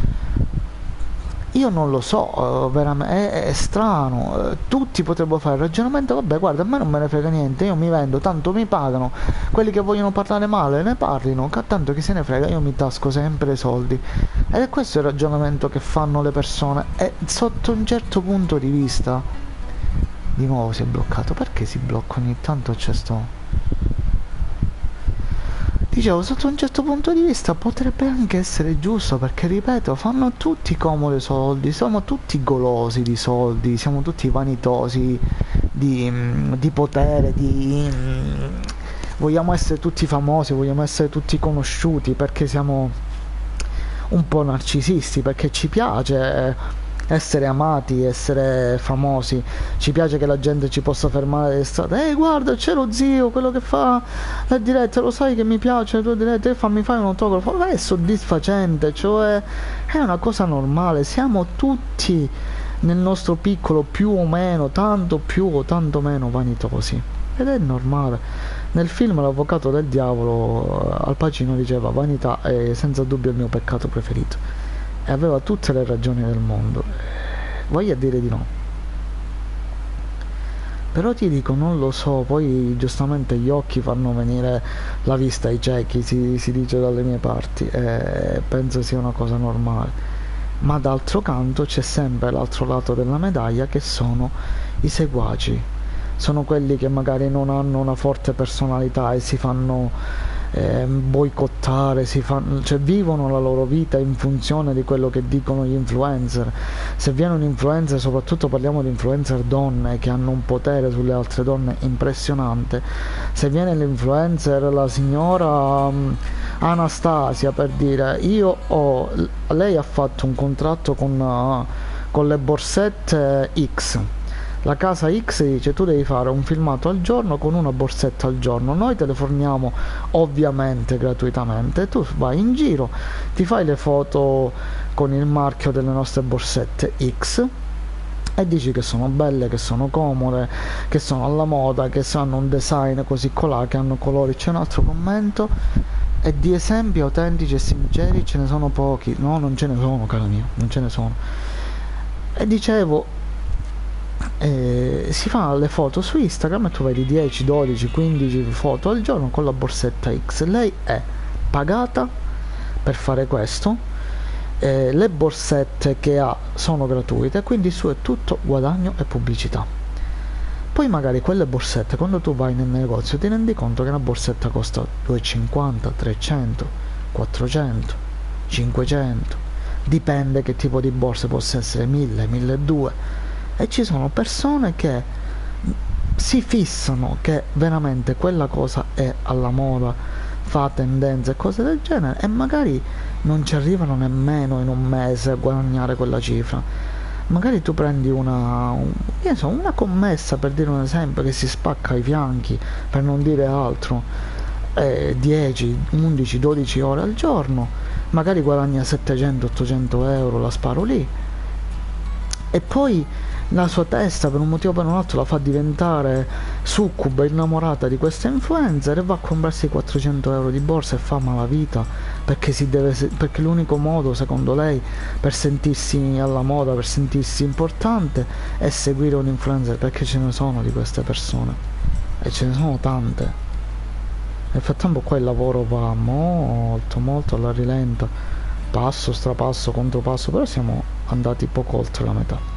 S1: Io non lo so, veramente è, è strano. Tutti potrebbero fare il ragionamento, vabbè, guarda, a me non me ne frega niente, io mi vendo, tanto mi pagano, quelli che vogliono parlare male ne parlino, tanto chi se ne frega, io mi tasco sempre i soldi. Ed è questo il ragionamento che fanno le persone, e sotto un certo punto di vista, di nuovo si è bloccato, perché si blocca ogni tanto? C'è sto Dicevo, sotto un certo punto di vista potrebbe anche essere giusto, perché ripeto, fanno tutti comodo i soldi, siamo tutti golosi di soldi, siamo tutti vanitosi di, di potere, di vogliamo essere tutti famosi, vogliamo essere tutti conosciuti, perché siamo un po' narcisisti, perché ci piace essere amati, essere famosi, ci piace che la gente ci possa fermare alle strade, ehi guarda c'è lo zio, quello che fa la diretta, lo sai che mi piace la tua diretta, e fammi fare un autografo. Ma è soddisfacente, cioè è una cosa normale, siamo tutti nel nostro piccolo più o meno, tanto più o tanto meno vanitosi, ed è normale. Nel film L'avvocato del diavolo Al Pacino diceva vanità è senza dubbio il mio peccato preferito, e aveva tutte le ragioni del mondo, voglio dire di no, però ti dico, non lo so, poi giustamente gli occhi fanno venire la vista ai ciechi, si, si dice dalle mie parti, e penso sia una cosa normale, ma d'altro canto c'è sempre l'altro lato della medaglia, che sono i seguaci, sono quelli che magari non hanno una forte personalità e si fanno Eh, boicottare, si fanno, cioè vivono la loro vita in funzione di quello che dicono gli influencer. Se viene un influencer, soprattutto parliamo di influencer donne che hanno un potere sulle altre donne impressionante, se viene l'influencer, la signora um, Anastasia, per dire, io ho, lei ha fatto un contratto con, uh, con le borsette X, la casa X dice tu devi fare un filmato al giorno con una borsetta al giorno, noi te le forniamo ovviamente gratuitamente, tu vai in giro, ti fai le foto con il marchio delle nostre borsette X e dici che sono belle, che sono comode, che sono alla moda, che hanno un design così colà, che hanno colori. C'è un altro commento, e di esempi autentici e sinceri ce ne sono pochi. No, non ce ne sono, cara mia, non ce ne sono. E dicevo, E si fa le foto su Instagram e tu vedi dieci, dodici, quindici foto al giorno con la borsetta X. Lei è pagata per fare questo, eh, le borsette che ha sono gratuite, quindi su è tutto guadagno e pubblicità. Poi magari quelle borsette, quando tu vai nel negozio ti rendi conto che una borsetta costa duecentocinquanta, trecento, quattrocento, cinquecento, dipende che tipo di borse, possa essere mille, milleduecento, e ci sono persone che si fissano che veramente quella cosa è alla moda, fa tendenze e cose del genere, e magari non ci arrivano nemmeno in un mese a guadagnare quella cifra. Magari tu prendi una, un, io so, una commessa, per dire un esempio, che si spacca i fianchi, per non dire altro, eh, dieci, undici, dodici ore al giorno, magari guadagna settecento, ottocento euro, la sparo lì, e poi la sua testa per un motivo o per un altro la fa diventare succuba, innamorata di questa influencer, e va a comprarsi quattrocento euro di borsa e fa malavita, perché si deve, perché l'unico modo secondo lei per sentirsi alla moda, per sentirsi importante, è seguire un influencer, perché ce ne sono di queste persone e ce ne sono tante. Nel frattempo qua il lavoro va molto molto alla rilenta, passo, strapasso, contropasso, però siamo andati poco oltre la metà.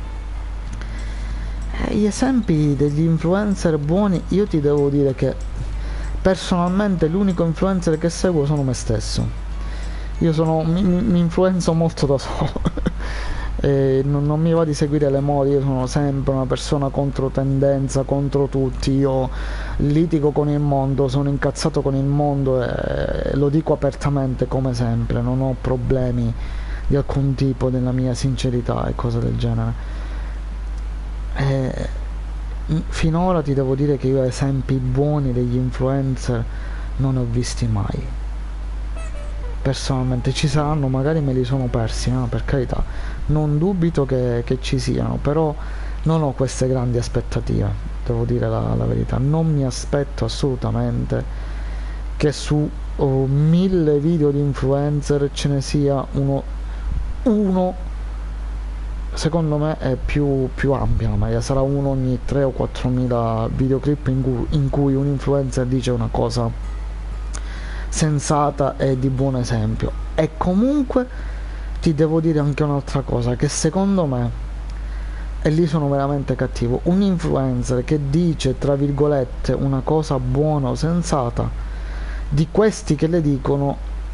S1: Gli esempi degli influencer buoni, io ti devo dire che personalmente l'unico influencer che seguo sono me stesso. Io sono mi, mi influenzo molto da solo e non, non mi va di seguire le mode. Io sono sempre una persona contro tendenza, contro tutti. Io litigo con il mondo, sono incazzato con il mondo e lo dico apertamente, come sempre. Non ho problemi di alcun tipo nella mia sincerità e cose del genere. Eh, finora ti devo dire che io esempi buoni degli influencer non ne ho visti mai. Personalmente ci saranno, magari me li sono persi, no? Per carità, non dubito che, che ci siano, però non ho queste grandi aspettative, devo dire la, la verità. Non mi aspetto assolutamente che su oh, mille video di influencer ce ne sia uno uno secondo me è più, più ampia, ma sarà uno ogni tre o quattromila videoclip in cui, in cui un influencer dice una cosa sensata e di buon esempio. E comunque ti devo dire anche un'altra cosa, che secondo me, e lì sono veramente cattivo, un influencer che dice tra virgolette una cosa buona o sensata, di questi che le dicono,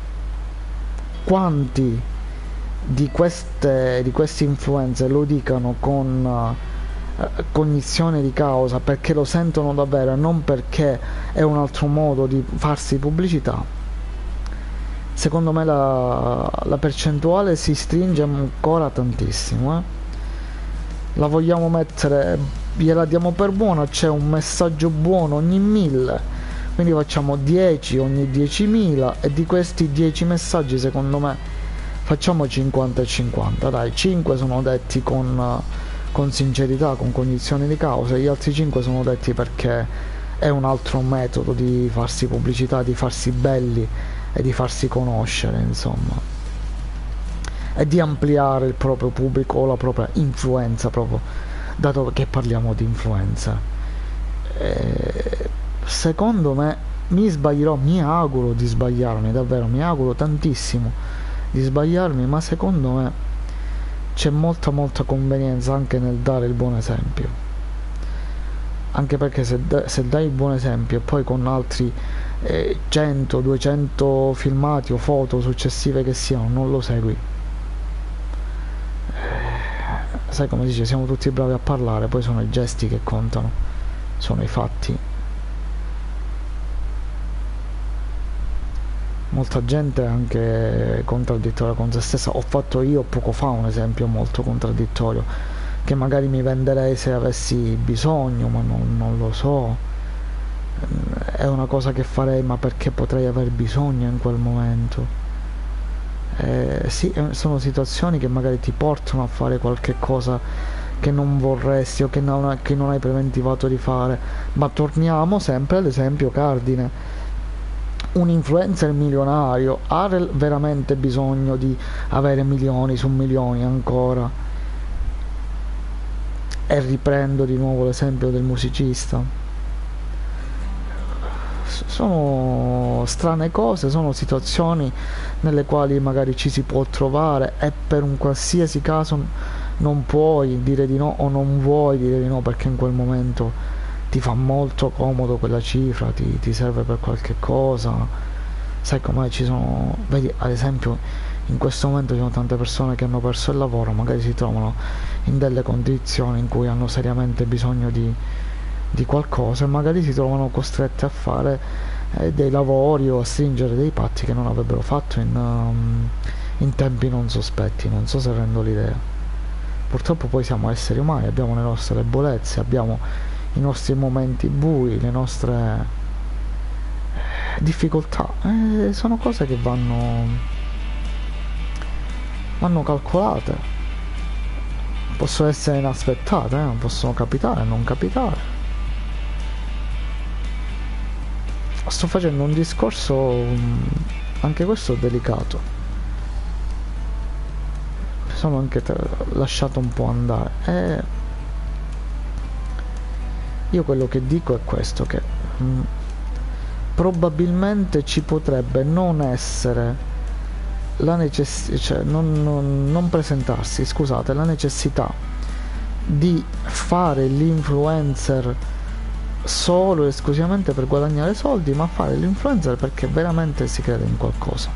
S1: quanti di queste di questi influencer lo dicano con uh, cognizione di causa, perché lo sentono davvero e non perché è un altro modo di farsi pubblicità, secondo me la, la percentuale si stringe ancora tantissimo, eh? La vogliamo mettere, gliela diamo per buona, c'è un messaggio buono ogni mille, quindi facciamo dieci ogni diecimila, e di questi dieci messaggi secondo me facciamo cinquanta e cinquanta, dai, cinque sono detti con, con sincerità, con cognizione di causa, gli altri cinque sono detti perché è un altro metodo di farsi pubblicità, di farsi belli e di farsi conoscere, insomma, e di ampliare il proprio pubblico o la propria influenza, proprio dato che parliamo di influenza. E secondo me, mi sbaglierò, mi auguro di sbagliarmi, davvero mi auguro tantissimo di sbagliarmi, ma secondo me c'è molta molta convenienza anche nel dare il buon esempio, anche perché se, da, se dai il buon esempio e poi con altri eh, cento duecento filmati o foto successive che siano non lo segui, eh, sai come dice, siamo tutti bravi a parlare, poi sono i gesti che contano, sono i fatti. Molta gente è anche contraddittoria con se stessa. Ho fatto io poco fa un esempio molto contraddittorio, che magari mi venderei se avessi bisogno, ma non, non lo so, è una cosa che farei ma perché potrei aver bisogno in quel momento. Eh, sì, sono situazioni che magari ti portano a fare qualche cosa che non vorresti o che non, che non hai preventivato di fare, ma torniamo sempre all'esempio cardine. Un influencer milionario ha veramente bisogno di avere milioni su milioni ancora? E riprendo di nuovo l'esempio del musicista. Sono strane cose, sono situazioni nelle quali magari ci si può trovare e per un qualsiasi caso non puoi dire di no o non vuoi dire di no perché in quel momento ti fa molto comodo quella cifra, ti, ti serve per qualche cosa. Sai com'è, ci sono, vedi ad esempio in questo momento ci sono tante persone che hanno perso il lavoro, magari si trovano in delle condizioni in cui hanno seriamente bisogno di, di qualcosa e magari si trovano costrette a fare eh, dei lavori o a stringere dei patti che non avrebbero fatto in, um, in tempi non sospetti. Non so se rendo l'idea. Purtroppo poi siamo esseri umani, abbiamo le nostre debolezze, abbiamo i nostri momenti bui, le nostre difficoltà, eh, sono cose che vanno vanno calcolate, possono essere inaspettate, eh, possono capitare, non capitare. Sto facendo un discorso um, anche questo delicato, sono anche lasciato un po' andare e io quello che dico è questo, che mh, probabilmente ci potrebbe non essere la necessità, cioè non, non, non presentarsi, scusate, la necessità di fare l'influencer solo e esclusivamente per guadagnare soldi, ma fare l'influencer perché veramente si crede in qualcosa.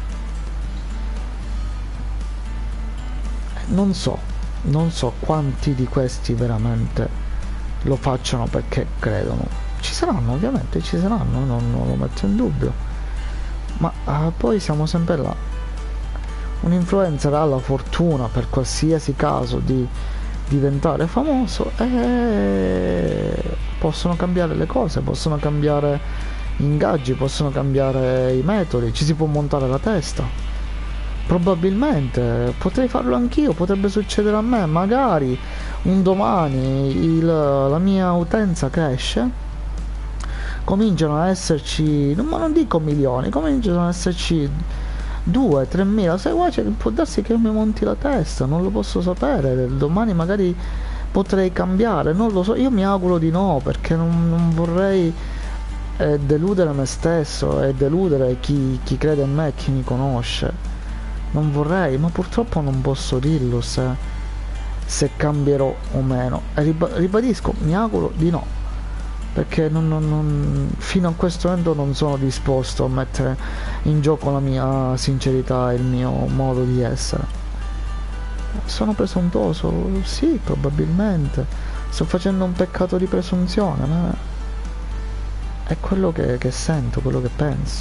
S1: Non so, non so quanti di questi veramente lo facciano perché credono. Ci saranno, ovviamente ci saranno, non, non lo metto in dubbio, ma uh, poi siamo sempre là. Un influencer ha la fortuna per qualsiasi caso di diventare famoso e possono cambiare le cose, possono cambiare gli ingaggi, possono cambiare i metodi, ci si può montare la testa. Probabilmente potrei farlo anch'io, potrebbe succedere a me, magari un domani il, la mia utenza cresce, cominciano a esserci, ma non dico milioni, cominciano a esserci due tre mila seguaci, può darsi che mi monti la testa, non lo posso sapere, domani magari potrei cambiare, non lo so, io mi auguro di no, perché non, non vorrei eh, deludere me stesso e deludere chi, chi crede in me e chi mi conosce, non vorrei, ma purtroppo non posso dirlo se, se cambierò o meno, e rib- ribadisco, mi auguro di no, perché non, non, non, fino a questo momento non sono disposto a mettere in gioco la mia sincerità e il mio modo di essere. Sono presuntuoso? Sì, probabilmente. Sto facendo un peccato di presunzione, ma è quello che, che sento, quello che penso.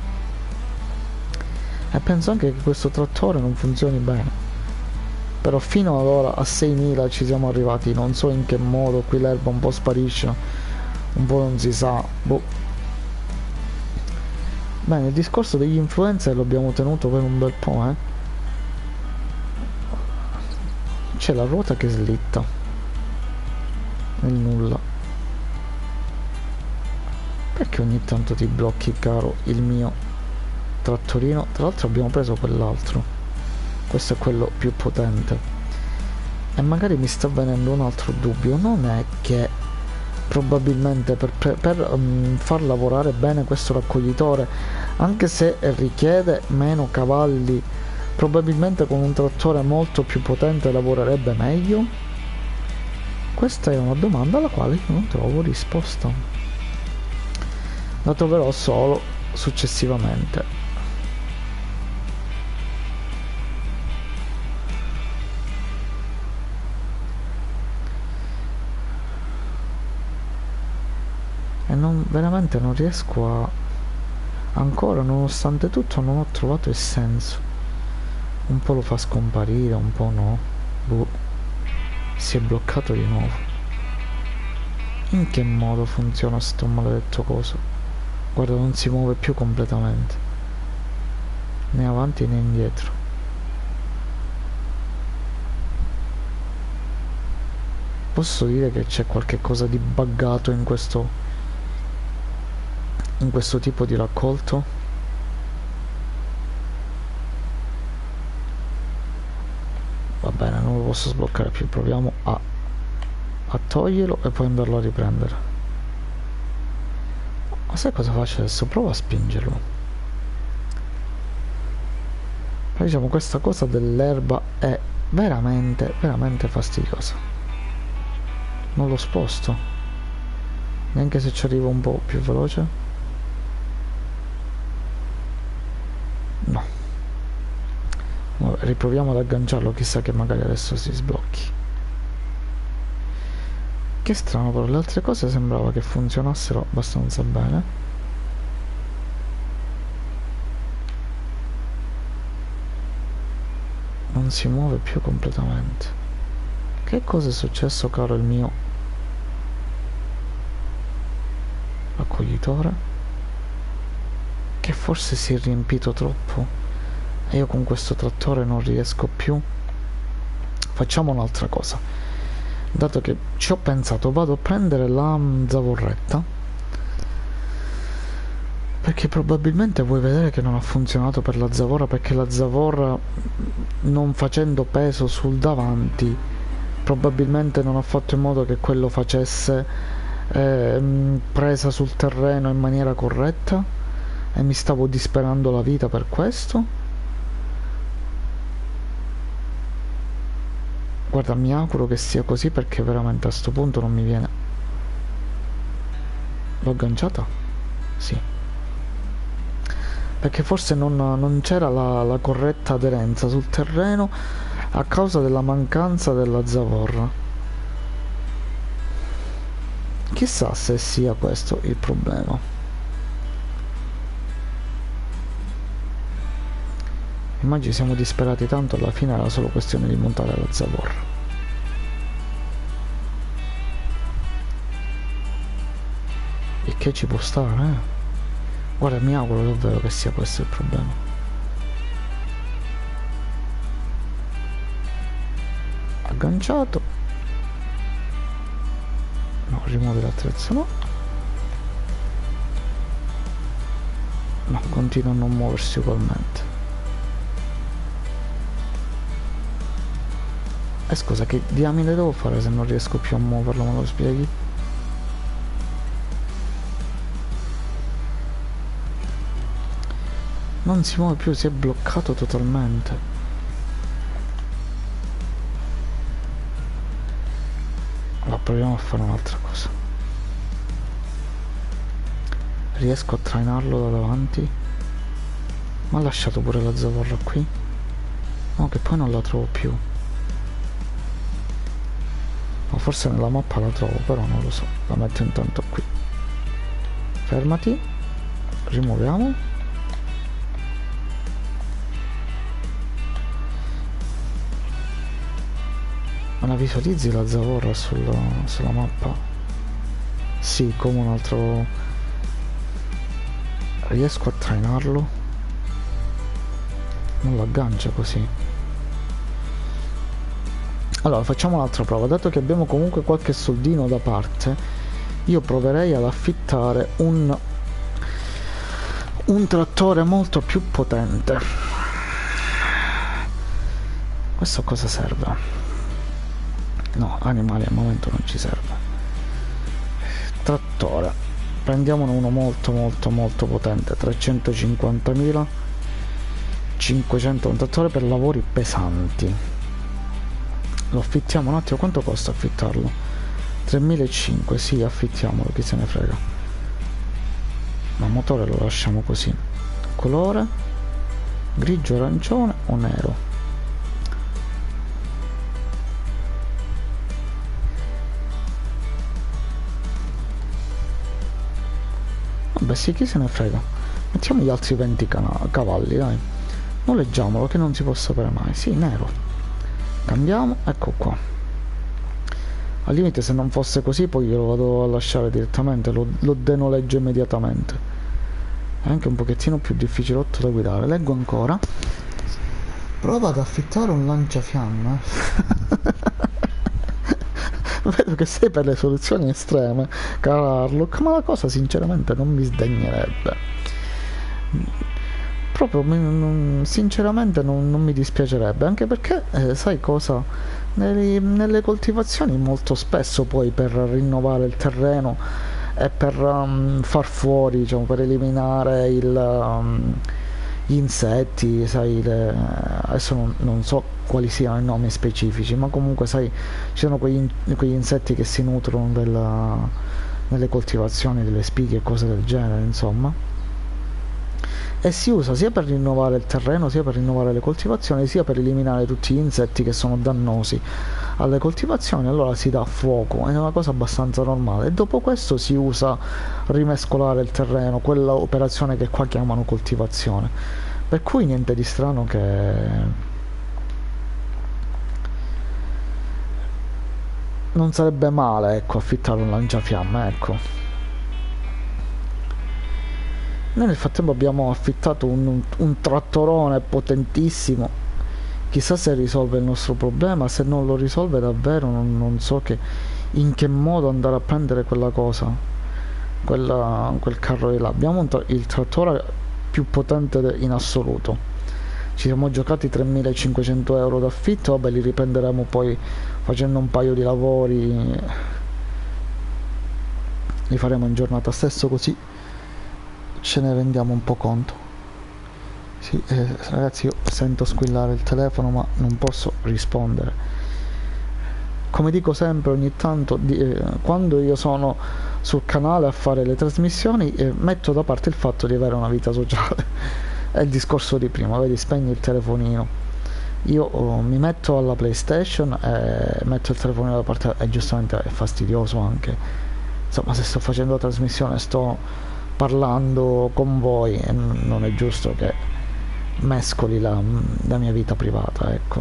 S1: E penso anche che questo trattore non funzioni bene. Però fino ad ora a seimila ci siamo arrivati, non so in che modo, qui l'erba un po' sparisce, un po' non si sa, boh. Bene, il discorso degli influencer l'abbiamo tenuto per un bel po', eh. C'è la ruota che slitta nel nulla. Perché ogni tanto ti blocchi, caro il mio trattorino? Tra l'altro abbiamo preso quell'altro, questo è quello più potente, e magari mi sta venendo un altro dubbio. Non è che probabilmente per, per, per um, far lavorare bene questo raccoglitore, anche se richiede meno cavalli, probabilmente con un trattore molto più potente lavorerebbe meglio? Questa è una domanda alla quale io non trovo risposta, la troverò solo successivamente. E non, veramente non riesco a, ancora, nonostante tutto non ho trovato il senso. Un po' lo fa scomparire, un po' no, boh, si è bloccato di nuovo. In che modo funziona sto maledetto coso? Guarda, non si muove più completamente, né avanti né indietro. Posso dire che c'è qualche cosa di buggato in questo in questo tipo di raccolto? Va bene, non lo posso sbloccare più, proviamo a a toglierlo e poi andarlo a riprendere. Ma sai cosa faccio adesso? Prova a spingerlo. Ma diciamo, questa cosa dell'erba è veramente veramente fastidiosa. Non lo sposto neanche se ci arrivo un po' più veloce. No, riproviamo ad agganciarlo, chissà che magari adesso si sblocchi. Che strano, però le altre cose sembrava che funzionassero abbastanza bene. Non si muove più completamente. Che cosa è successo, caro il mio raccoglitore? Che forse si è riempito troppo e io con questo trattore non riesco più. Facciamo un'altra cosa. Dato che ci ho pensato, vado a prendere la zavorretta, perché probabilmente vuoi vedere che non ha funzionato per la zavorra, perché la zavorra, non facendo peso sul davanti, probabilmente non ha fatto in modo che quello facesse eh, presa sul terreno in maniera corretta, e mi stavo disperando la vita per questo. Guarda, mi auguro che sia così, perché veramente a sto punto non mi viene. L'ho agganciata? Sì. Perché forse non, non c'era la, la corretta aderenza sul terreno a causa della mancanza della zavorra. Chissà se sia questo il problema. Immagini, siamo disperati tanto, alla fine era solo questione di montare la zavorra. E che ci può stare, eh? Guarda, mi auguro davvero che sia questo il problema. Agganciato. No, rimuovi l'attrezzo, no. No, continua a non muoversi ugualmente. E eh, scusa, che diamine devo fare se non riesco più a muoverlo, me lo spieghi? Non si muove più, si è bloccato totalmente. Allora proviamo a fare un'altra cosa. Riesco a trainarlo da davanti? Ma ha lasciato pure la zavorra qui? No, che poi non la trovo più. O forse nella mappa la trovo, però non lo so. La metto intanto qui. Fermati. Rimuoviamo. Ma la visualizzi la zavorra sulla, sulla mappa? Sì, come un altro. Riesco a trainarlo? Non lo aggancia così. Allora facciamo un'altra prova. Dato che abbiamo comunque qualche soldino da parte, io proverei ad affittare un un trattore molto più potente. Questo cosa serve? No, animali al momento non ci serve. Trattore, prendiamone uno molto molto molto potente, trecentocinquantamila cinquecento, un trattore per lavori pesanti. Lo affittiamo un attimo. Quanto costa affittarlo? tremilacinquecento. Sì, affittiamolo, chi se ne frega. Ma motore lo lasciamo così. Colore grigio, arancione o nero? Vabbè sì, chi se ne frega. Mettiamo gli altri venti cavalli, dai. Noleggiamolo, che non si può sapere mai. Sì, nero. Cambiamo, ecco qua. Al limite, se non fosse così, poi glielo vado a lasciare direttamente, lo, lo denoleggio immediatamente. È anche un pochettino più difficilotto da guidare. Leggo ancora. Prova ad affittare un lanciafiamme. Vedo che sei per le soluzioni estreme, caro Harlock, ma la cosa sinceramente non mi sdegnerebbe. Proprio, non, sinceramente non, non mi dispiacerebbe, anche perché, eh, sai cosa? nelle, nelle coltivazioni molto spesso poi per rinnovare il terreno e per um, far fuori, diciamo, per eliminare il, um, gli insetti, sai, le, adesso non, non so quali siano i nomi specifici, ma comunque sai, ci sono quegli, quegli insetti che si nutrono della, nelle coltivazioni delle spighe e cose del genere, insomma, e si usa sia per rinnovare il terreno, sia per rinnovare le coltivazioni, sia per eliminare tutti gli insetti che sono dannosi alle coltivazioni. Allora si dà fuoco, è una cosa abbastanza normale, e dopo questo si usa rimescolare il terreno, quella operazione che qua chiamano coltivazione, per cui niente di strano che non sarebbe male, ecco, affittare un lanciafiamme, ecco. Noi nel frattempo abbiamo affittato un, un, un trattorone potentissimo, chissà se risolve il nostro problema. Se non lo risolve davvero non, non so che, in che modo andare a prendere quella cosa, quella, quel carro di là. Abbiamo un tra- il trattore più potente de- in assoluto, ci siamo giocati tremilacinquecento euro d'affitto, vabbè, li riprenderemo poi facendo un paio di lavori, li faremo in giornata stesso, così ce ne rendiamo un po' conto. Sì, eh, ragazzi, io sento squillare il telefono ma non posso rispondere. Come dico sempre, ogni tanto di, eh, quando io sono sul canale a fare le trasmissioni, eh, metto da parte il fatto di avere una vita sociale. È il discorso di prima, vedi, spegni il telefonino, io oh, mi metto alla PlayStation e metto il telefonino da parte, e giustamente è fastidioso anche, insomma, se sto facendo la trasmissione sto parlando con voi e non è giusto che mescoli la, la mia vita privata, ecco.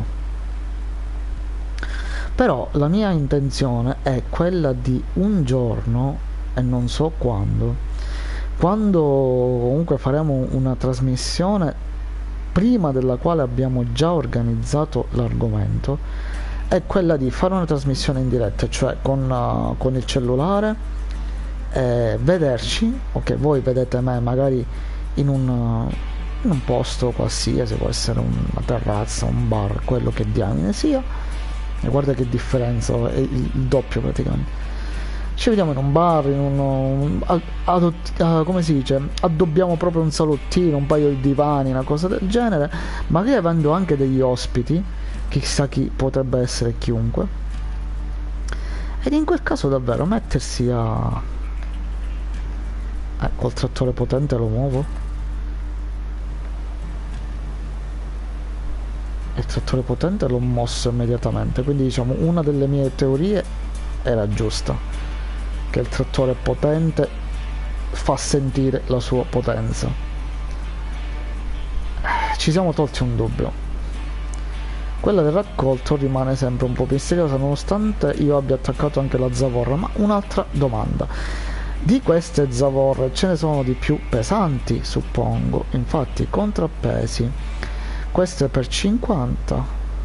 S1: Però la mia intenzione è quella di un giorno, e non so quando, quando comunque faremo una trasmissione prima della quale abbiamo già organizzato l'argomento, è quella di fare una trasmissione in diretta, cioè con, uh, con il cellulare, eh, vederci, ok, voi vedete me magari in un, uh, in un posto qualsiasi, può essere una terrazza, un bar, quello che diamine sia, e guarda che differenza, è il, il doppio praticamente. Ci vediamo in un bar, in uno, ad, ad, ad, come si dice, addobbiamo proprio un salottino, un paio di divani, una cosa del genere, magari avendo anche degli ospiti, chissà chi, potrebbe essere chiunque, ed in quel caso davvero mettersi a eh, col trattore potente lo muovo, il trattore potente l'ho mosso immediatamente, quindi diciamo una delle mie teorie era giusta, che il trattore potente fa sentire la sua potenza. Ci siamo tolti un dubbio. Quella del raccolto rimane sempre un po' misteriosa, nonostante io abbia attaccato anche la zavorra. Ma un'altra domanda: di queste zavorre ce ne sono di più pesanti, suppongo, infatti contrappesi, queste per cinquanta,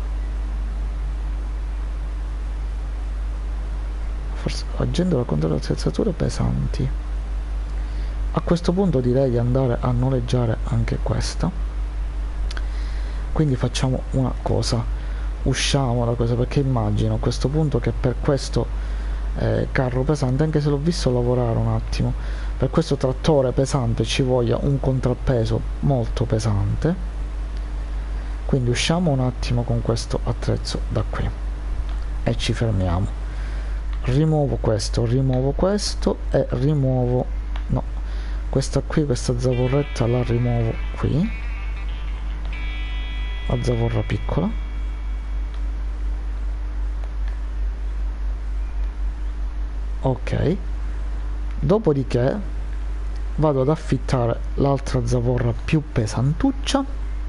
S1: forse agendo contro le attrezzature pesanti. A questo punto direi di andare a noleggiare anche questa, quindi facciamo una cosa, usciamo da questo, perché immagino a questo punto che per questo eh, carro pesante, anche se l'ho visto lavorare un attimo, per questo trattore pesante ci voglia un contrappeso molto pesante, quindi usciamo un attimo con questo attrezzo da qui e ci fermiamo. Rimuovo questo, rimuovo questo e rimuovo, no, questa qui, questa zavorretta la rimuovo qui, la zavorra piccola, ok. Dopodiché vado ad affittare l'altra zavorra più pesantuccia,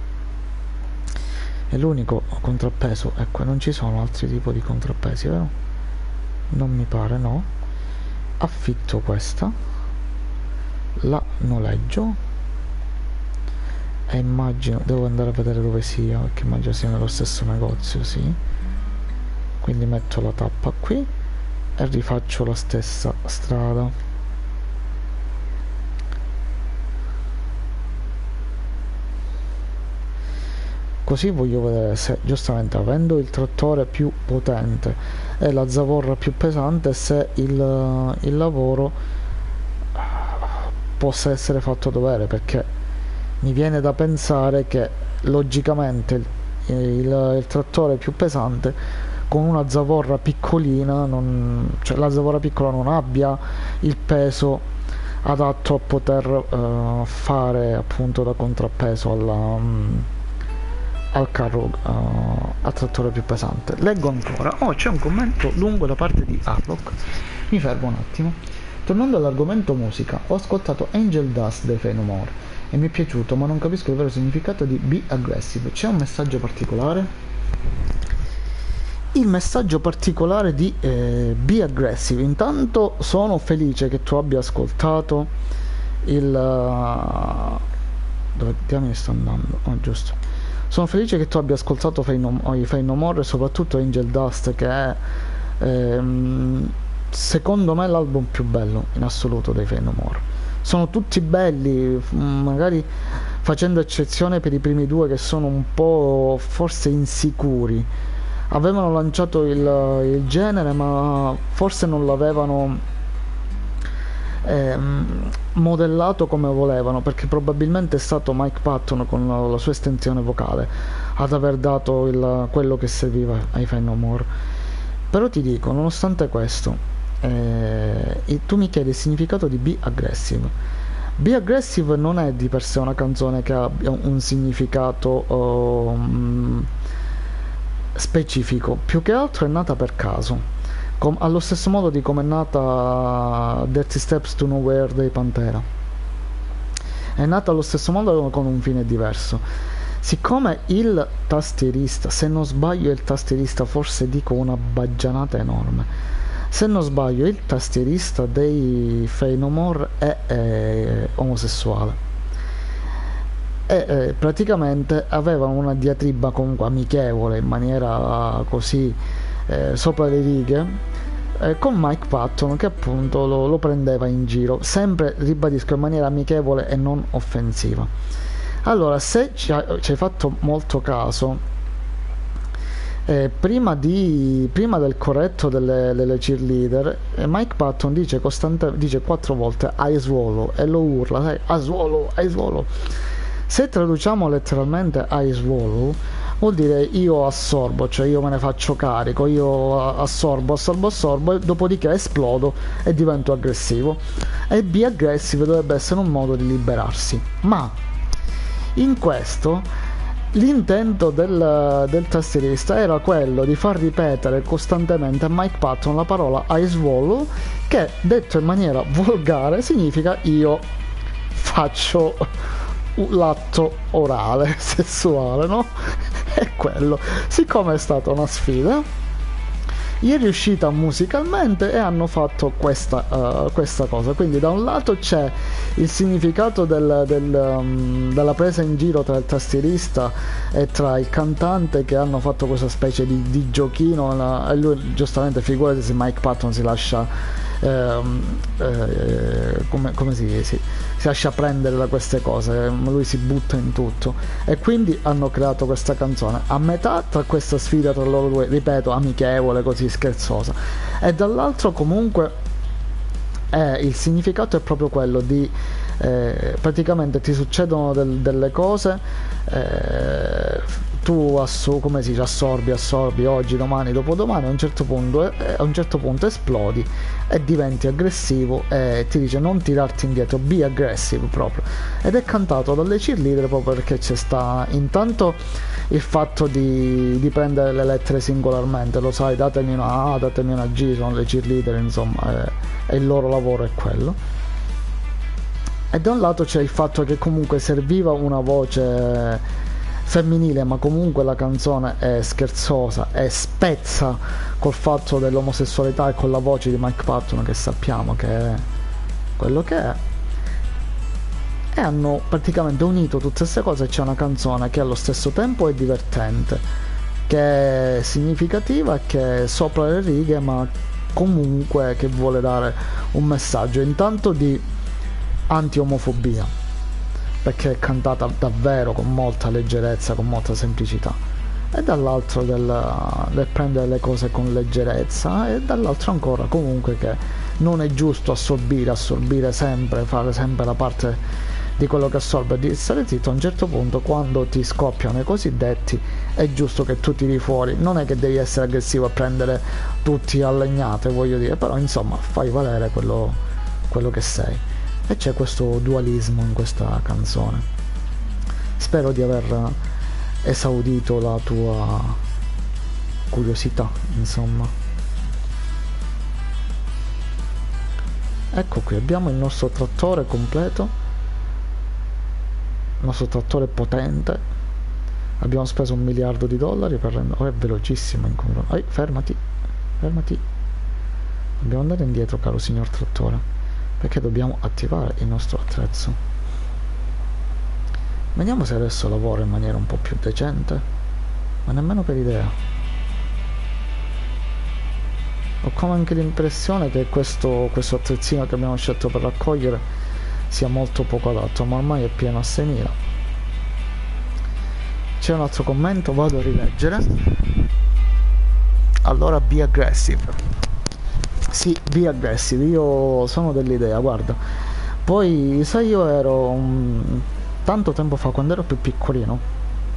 S1: e l'unico contrappeso, ecco, non ci sono altri tipi di contrappesi, vero? Non mi pare, no. Affitto questa, la noleggio e immagino, devo andare a vedere dove sia, perché immagino sia nello stesso negozio, sì, quindi metto la tappa qui e rifaccio la stessa strada. così voglio vedere se giustamente avendo il trattore più potente e la zavorra più pesante, se il, il lavoro possa essere fatto a dovere, perché mi viene da pensare che logicamente il, il, il trattore più pesante con una zavorra piccolina, non, cioè la zavorra piccola non abbia il peso adatto a poter uh, fare appunto da contrappeso alla, um, al carro uh, a trattore più pesante. Leggo ancora. Oh, c'è un commento lungo da parte di Harlock. Mi fermo un attimo. Tornando all'argomento musica, ho ascoltato Angel Dust dei Faith No More e mi è piaciuto, ma non capisco il vero significato di Be Aggressive. C'è un messaggio particolare? Il messaggio particolare di eh, Be Aggressive, intanto sono felice che tu abbia ascoltato il uh, dove diamine sta andando? Oh, giusto. Sono felice che tu abbia ascoltato Faith No, oh, i Faith No More e soprattutto Angel Dust, che è ehm, secondo me l'album più bello in assoluto dei Faith No More. Sono tutti belli, magari facendo eccezione per i primi due che sono un po' forse insicuri. Avevano lanciato il, il genere, ma forse non l'avevano ehm, modellato come volevano, perché probabilmente è stato Mike Patton con la, la sua estensione vocale ad aver dato il, quello che serviva ai Faith No More. Però ti dico, nonostante questo, eh, tu mi chiedi il significato di Be Aggressive. Be Aggressive non è di per sé una canzone che abbia un significato um, specifico, più che altro è nata per caso, Com- allo stesso modo di come è nata Dirty Steps to Nowhere dei Pantera. È nata allo stesso modo con un fine diverso. Siccome il tastierista, se non sbaglio il tastierista, forse dico una baggianata enorme, se non sbaglio il tastierista dei Faith No More è, è omosessuale. E eh, praticamente aveva una diatriba comunque amichevole, in maniera così eh, sopra le righe, eh, con Mike Patton, che appunto lo, lo prendeva in giro, sempre, ribadisco, in maniera amichevole e non offensiva. Allora, se ci, ha, ci hai fatto molto caso, eh, prima, di, prima del corretto delle, delle cheerleader, eh, Mike Patton dice, costante, dice quattro volte I swallow e lo urla, sai, I swallow, I swallow. Se traduciamo letteralmente I swallow, vuol dire io assorbo, cioè io me ne faccio carico, io assorbo, assorbo, assorbo, e dopodiché esplodo e divento aggressivo. E Be Aggressive dovrebbe essere un modo di liberarsi. Ma in questo l'intento del, del tastierista era quello di far ripetere costantemente a Mike Patton la parola I swallow, che detto in maniera volgare significa io faccio l'atto orale sessuale, no? È quello. Siccome è stata una sfida, gli è riuscita musicalmente e hanno fatto questa, uh, questa cosa. Quindi da un lato c'è il significato del, del, um, della presa in giro tra il tastierista e tra il cantante, che hanno fatto questa specie di, di giochino, la, e lui giustamente, figurati se Mike Patton si lascia Ehm, eh, come, come si, si, si lascia prendere da queste cose, lui si butta in tutto, e quindi hanno creato questa canzone a metà tra questa sfida tra loro due, ripeto, amichevole, così scherzosa, e dall'altro comunque eh, il significato è proprio quello di eh, praticamente ti succedono del, delle cose, eh, tu assu- come si dice, assorbi, assorbi oggi, domani, dopodomani, a un certo punto, eh, a un certo punto esplodi e diventi aggressivo, e ti dice non tirarti indietro, be aggressive proprio. Ed è cantato dalle cheerleader proprio perché c'è sta intanto il fatto di, di prendere le lettere singolarmente, lo sai, datemi una A, datemi una G, sono le cheerleader, insomma, e il loro lavoro è quello. E da un lato c'è il fatto che comunque serviva una voce femminile, ma comunque la canzone è scherzosa e spezza col fatto dell'omosessualità e con la voce di Mike Patton, che sappiamo che è quello che è, e hanno praticamente unito tutte queste cose. C'è una canzone che allo stesso tempo è divertente, che è significativa, che è sopra le righe, ma comunque che vuole dare un messaggio intanto di anti-omofobia, perché è cantata davvero con molta leggerezza, con molta semplicità, e dall'altro del, del prendere le cose con leggerezza, e dall'altro ancora comunque che non è giusto assorbire, assorbire sempre, fare sempre la parte di quello che assorbe, di stare zitto. A un certo punto, quando ti scoppiano i cosiddetti, è giusto che tu tiri fuori, non è che devi essere aggressivo a prendere tutti a legnate, voglio dire, però insomma fai valere quello, quello che sei. E c'è questo dualismo in questa canzone. Spero di aver esaudito la tua curiosità, insomma. Ecco qui, abbiamo il nostro trattore completo, il nostro trattore potente. Abbiamo speso un miliardo di dollari per rendere... Oh, è velocissimo in confronto. Ehi, fermati, fermati. Dobbiamo andare indietro, caro signor trattore, perché dobbiamo attivare il nostro attrezzo. Vediamo se adesso lavora in maniera un po' più decente, ma nemmeno per idea. Ho come anche l'impressione che questo, questo attrezzino che abbiamo scelto per raccogliere sia molto poco adatto, ma ormai è pieno a seimila. C'è un altro commento, vado a rileggere. Allora, be aggressive. Sì, be aggressive, io sono dell'idea, guarda. Poi, sai, io ero un... tanto tempo fa, quando ero più piccolino,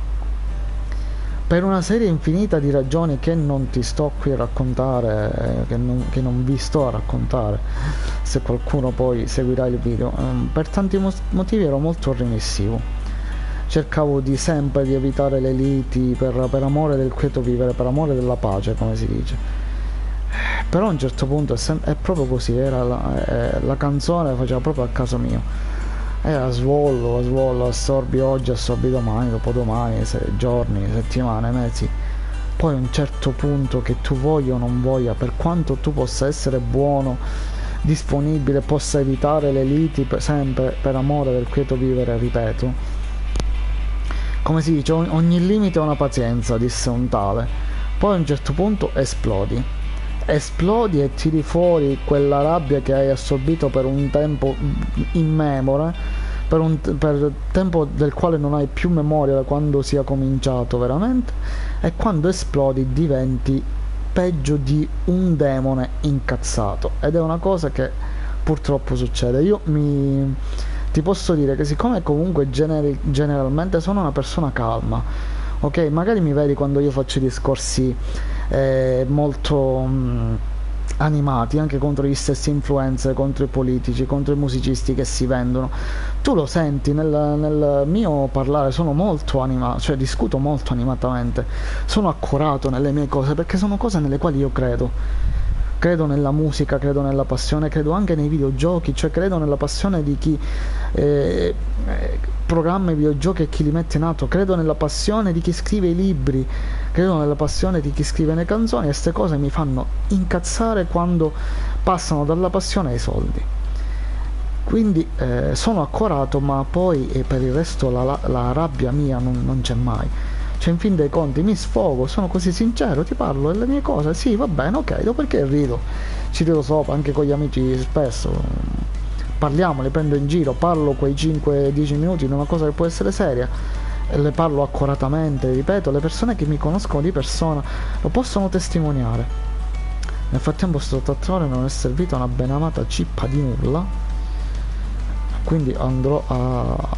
S1: per una serie infinita di ragioni che non ti sto qui a raccontare, che non, che non vi sto a raccontare, se qualcuno poi seguirà il video, um, per tanti motivi ero molto remissivo. Cercavo di sempre di evitare le liti per, per amore del quieto vivere, per amore della pace, come si dice. Però a un certo punto è, sem- è proprio così, era la, eh, la canzone faceva proprio a caso mio. Era swallow, swallow, assorbi oggi, assorbi domani, dopodomani, se, giorni, settimane, mesi. Poi a un certo punto, che tu voglia o non voglia, per quanto tu possa essere buono, disponibile, possa evitare le liti per, sempre per amore del quieto vivere, ripeto, come si dice, ogni limite ha una pazienza, disse un tale. Poi a un certo punto esplodi. Esplodi e tiri fuori quella rabbia che hai assorbito per un tempo immemore, per un per tempo del quale non hai più memoria da quando sia cominciato veramente, e quando esplodi diventi peggio di un demone incazzato, ed è una cosa che purtroppo succede. Io mi ti posso dire che, siccome comunque generi, generalmente sono una persona calma, ok, magari mi vedi quando io faccio discorsi eh, molto mh, animati anche contro gli stessi influencer, contro i politici, contro i musicisti che si vendono, tu lo senti nel, nel mio parlare, sono molto animato, cioè discuto molto animatamente, sono accorato nelle mie cose, perché sono cose nelle quali io credo. Credo nella musica, credo nella passione, credo anche nei videogiochi, cioè credo nella passione di chi eh, programma i videogiochi e chi li mette in atto, credo nella passione di chi scrive i libri, credo nella passione di chi scrive le canzoni, e queste cose mi fanno incazzare quando passano dalla passione ai soldi. Quindi eh, sono accorato, ma poi eh, per il resto la, la, la rabbia mia non, non c'è mai. Cioè, in fin dei conti mi sfogo, sono così sincero, ti parlo delle mie cose, sì, va bene, ok, dopodiché rido, ci rido sopra, anche con gli amici spesso, parliamo, le prendo in giro, parlo quei cinque dieci minuti di una cosa che può essere seria, e le parlo accuratamente, ripeto, le persone che mi conoscono di persona lo possono testimoniare. Nel frattempo sto trattore non è servito una benamata cippa di nulla, quindi andrò a...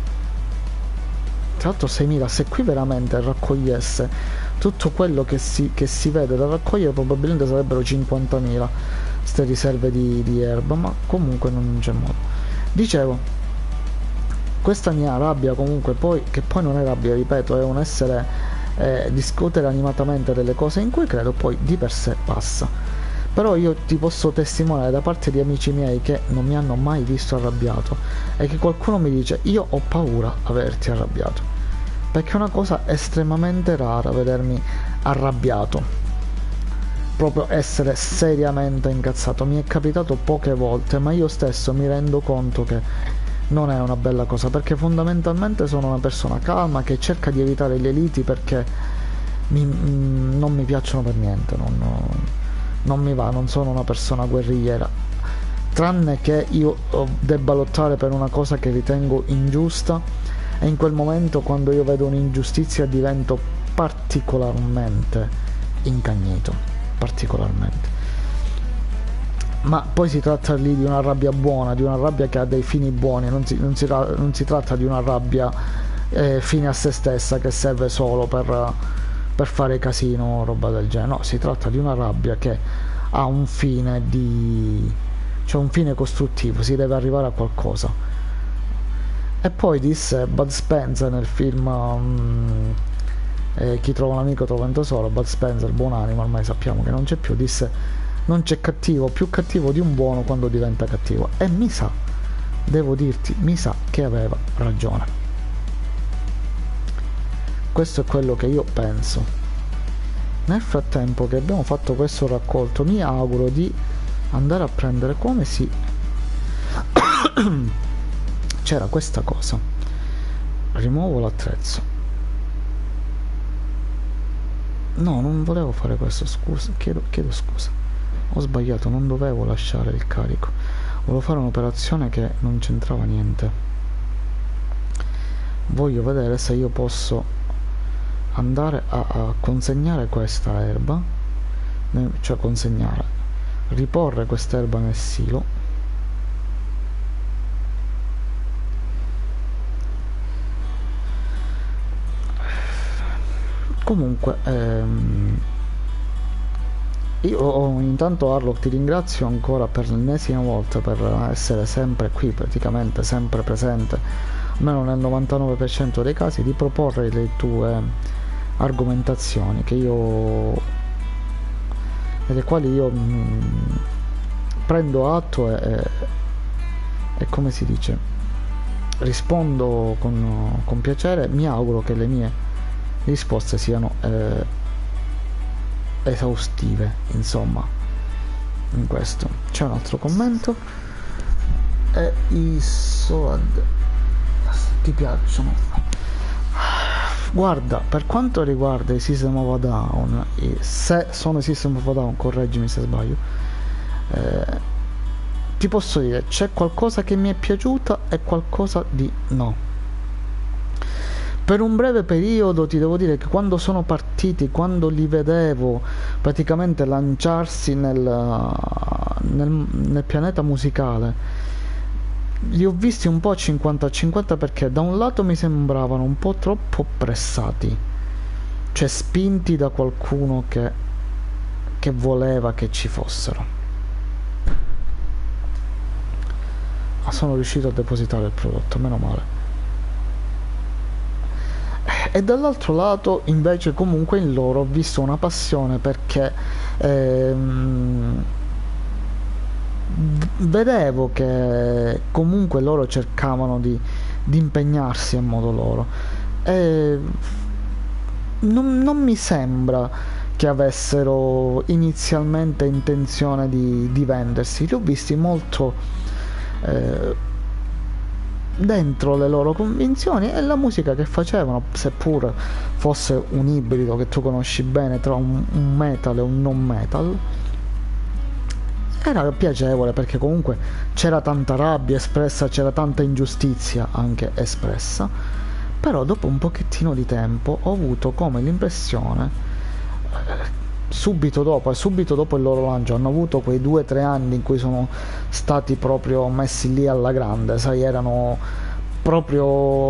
S1: Tra l'altro seimila, se qui veramente raccogliesse tutto quello che si, che si vede da raccogliere, probabilmente sarebbero cinquantamila ste riserve di, di erba, ma comunque non c'è modo. Dicevo, questa mia rabbia comunque, poi che poi non è rabbia, ripeto, è un essere eh, discutere animatamente delle cose in cui credo, poi di per sé passa. Però io ti posso testimoniare da parte di amici miei che non mi hanno mai visto arrabbiato, e che qualcuno mi dice: io ho paura averti arrabbiato, perché è una cosa estremamente rara vedermi arrabbiato, proprio essere seriamente incazzato. Mi è capitato poche volte, ma io stesso mi rendo conto che non è una bella cosa, perché fondamentalmente sono una persona calma che cerca di evitare le liti, perché mi, mm, non mi piacciono per niente, non, non mi va, non sono una persona guerrigliera. tranne che io debba lottare per una cosa che ritengo ingiusta, e in quel momento, quando io vedo un'ingiustizia, divento particolarmente incagnito, particolarmente. Ma poi si tratta lì di una rabbia buona, di una rabbia che ha dei fini buoni, non si, non si, non si tratta di una rabbia eh, fine a se stessa, che serve solo per, per fare casino o roba del genere. No, si tratta di una rabbia che ha un fine di... cioè un fine costruttivo, si deve arrivare a qualcosa. E poi disse Bud Spencer nel film um, eh, Chi trova un amico trova un tesoro. Bud Spencer, buonanima, ormai sappiamo che non c'è più, disse: non c'è cattivo più cattivo di un buono quando diventa cattivo. E mi sa, devo dirti, mi sa che aveva ragione. Questo è quello che io penso. Nel frattempo che abbiamo fatto questo raccolto, mi auguro di andare a prendere, come si c'era questa cosa, rimuovo l'attrezzo. No, non volevo fare questo, scusa, chiedo, chiedo scusa, ho sbagliato, non dovevo lasciare il carico, volevo fare un'operazione che non c'entrava niente. Voglio vedere se io posso andare a, a consegnare questa erba, cioè consegnare, riporre questa erba nel silo. Comunque ehm, io oh, intanto Harlock ti ringrazio ancora per l'ennesima volta per essere sempre qui, praticamente sempre presente, almeno nel novantanove per cento dei casi, di proporre le tue argomentazioni che io delle quali io mh, prendo atto e, e, e come si dice, rispondo con, con piacere. Mi auguro che le mie risposte siano eh, esaustive, insomma. In questo c'è un altro commento. E i Soad ti piacciono? Guarda, per quanto riguarda i System of a Down, se sono i System of a Down, correggimi se sbaglio, eh, ti posso dire, c'è qualcosa che mi è piaciuta e qualcosa di no. Per un breve periodo ti devo dire che quando sono partiti, quando li vedevo praticamente lanciarsi nel, nel, nel pianeta musicale, li ho visti un po' cinquanta a cinquanta, perché da un lato mi sembravano un po' troppo pressati, cioè spinti da qualcuno che, che voleva che ci fossero. Ma sono riuscito a depositare il prodotto, meno male. E dall'altro lato invece comunque in loro ho visto una passione, perché ehm, vedevo che comunque loro cercavano di, di impegnarsi a modo loro, e non, non mi sembra che avessero inizialmente intenzione di, di vendersi. Li ho visti molto eh, dentro le loro convinzioni, e la musica che facevano, seppur fosse un ibrido che tu conosci bene tra un, un metal e un non metal, era piacevole, perché comunque c'era tanta rabbia espressa, c'era tanta ingiustizia anche espressa. Però dopo un pochettino di tempo ho avuto come l'impressione, eh, subito dopo, subito dopo il loro lancio, hanno avuto quei due o tre anni in cui sono stati proprio messi lì alla grande, sai, erano proprio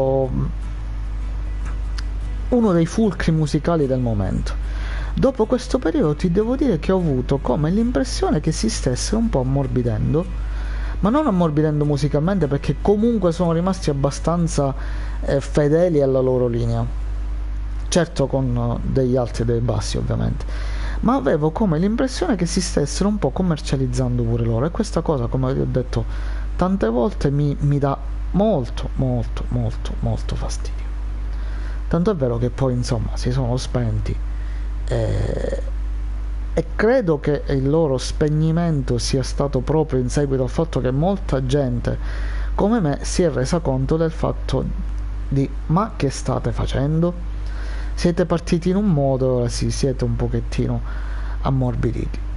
S1: uno dei fulcri musicali del momento. Dopo questo periodo ti devo dire che ho avuto come l'impressione che si stessero un po' ammorbidendo, ma non ammorbidendo musicalmente, perché comunque sono rimasti abbastanza eh, fedeli alla loro linea, certo con degli alti e dei bassi ovviamente, ma avevo come l'impressione che si stessero un po' commercializzando pure loro, e questa cosa, come vi ho detto tante volte, mi, mi dà molto molto molto molto fastidio. Tanto è vero che poi insomma si sono spenti, e, e credo che il loro spegnimento sia stato proprio in seguito al fatto che molta gente come me si è resa conto del fatto di: ma che state facendo? Siete partiti in un modo e ora sì, siete un pochettino ammorbiditi.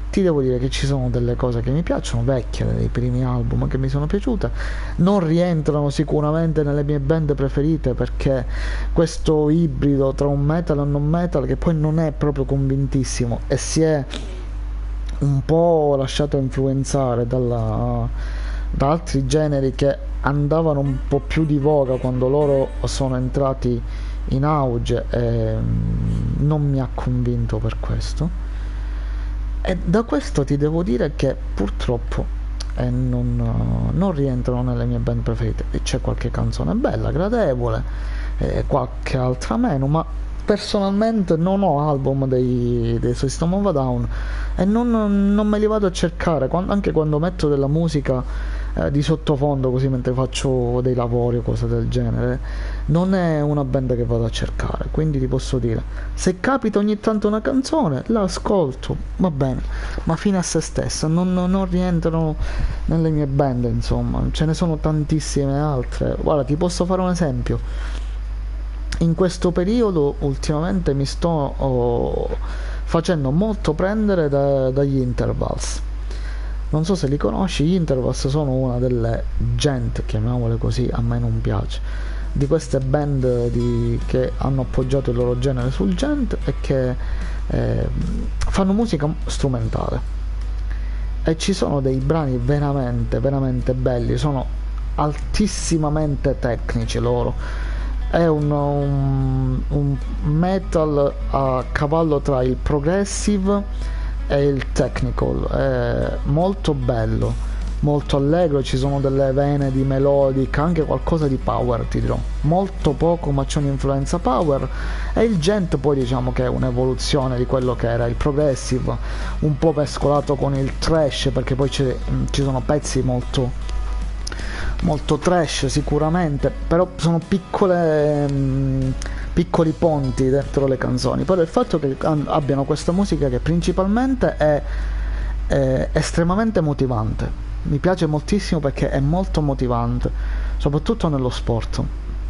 S1: ti devo dire che ci sono delle cose che mi piacciono, vecchie, dei primi album che mi sono piaciute, non rientrano sicuramente nelle mie band preferite, perché questo ibrido tra un metal e un non metal, che poi non è proprio convintissimo e si è un po' lasciato influenzare dalla, da altri generi che andavano un po' più di voga quando loro sono entrati in auge, e non mi ha convinto per questo. E da questo ti devo dire che purtroppo eh, non, non rientrano nelle mie band preferite. C'è qualche canzone bella, gradevole, eh, qualche altra meno, ma personalmente non ho album dei, dei System of a Down e non, non me li vado a cercare, quando, anche quando metto della musica eh, di sottofondo così mentre faccio dei lavori o cose del genere, non è una band che vado a cercare. Quindi ti posso dire, se capita ogni tanto una canzone la ascolto, va bene, ma fine a se stessa, non, non, non rientrano nelle mie band, insomma. Ce ne sono tantissime altre. Guarda, ti posso fare un esempio. In questo periodo ultimamente mi sto oh, facendo molto prendere da, dagli Intervals. Non so se li conosci. Gli Intervals sono una delle gente, chiamiamole così, a me non piace, di queste band di, che hanno appoggiato il loro genere sul gent e che eh, fanno musica strumentale, e ci sono dei brani veramente veramente belli, sono altissimamente tecnici loro. È un, un, un metal a cavallo tra il progressive e il technical, è molto bello, molto allegro, ci sono delle vene di melodica, anche qualcosa di power, ti dirò, molto poco ma c'è un'influenza power. E il gent poi diciamo che è un'evoluzione di quello che era il progressive, un po' mescolato con il trash, perché poi ci sono pezzi molto molto trash sicuramente, però sono piccole mh, piccoli ponti dentro le canzoni. Però il fatto che abbiano questa musica che principalmente è, è estremamente motivante, mi piace moltissimo perché è molto motivante, soprattutto nello sport,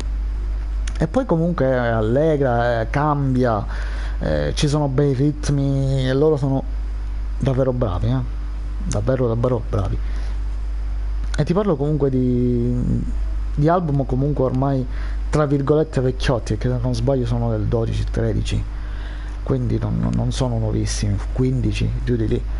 S1: e poi comunque è allegra, eh, cambia, eh, ci sono bei ritmi e loro sono davvero bravi, eh? davvero davvero bravi. E ti parlo comunque di, di album comunque ormai tra virgolette vecchiotti, che se non sbaglio sono del dodici tredici, quindi non, non sono nuovissimi, quindici, giù di lì.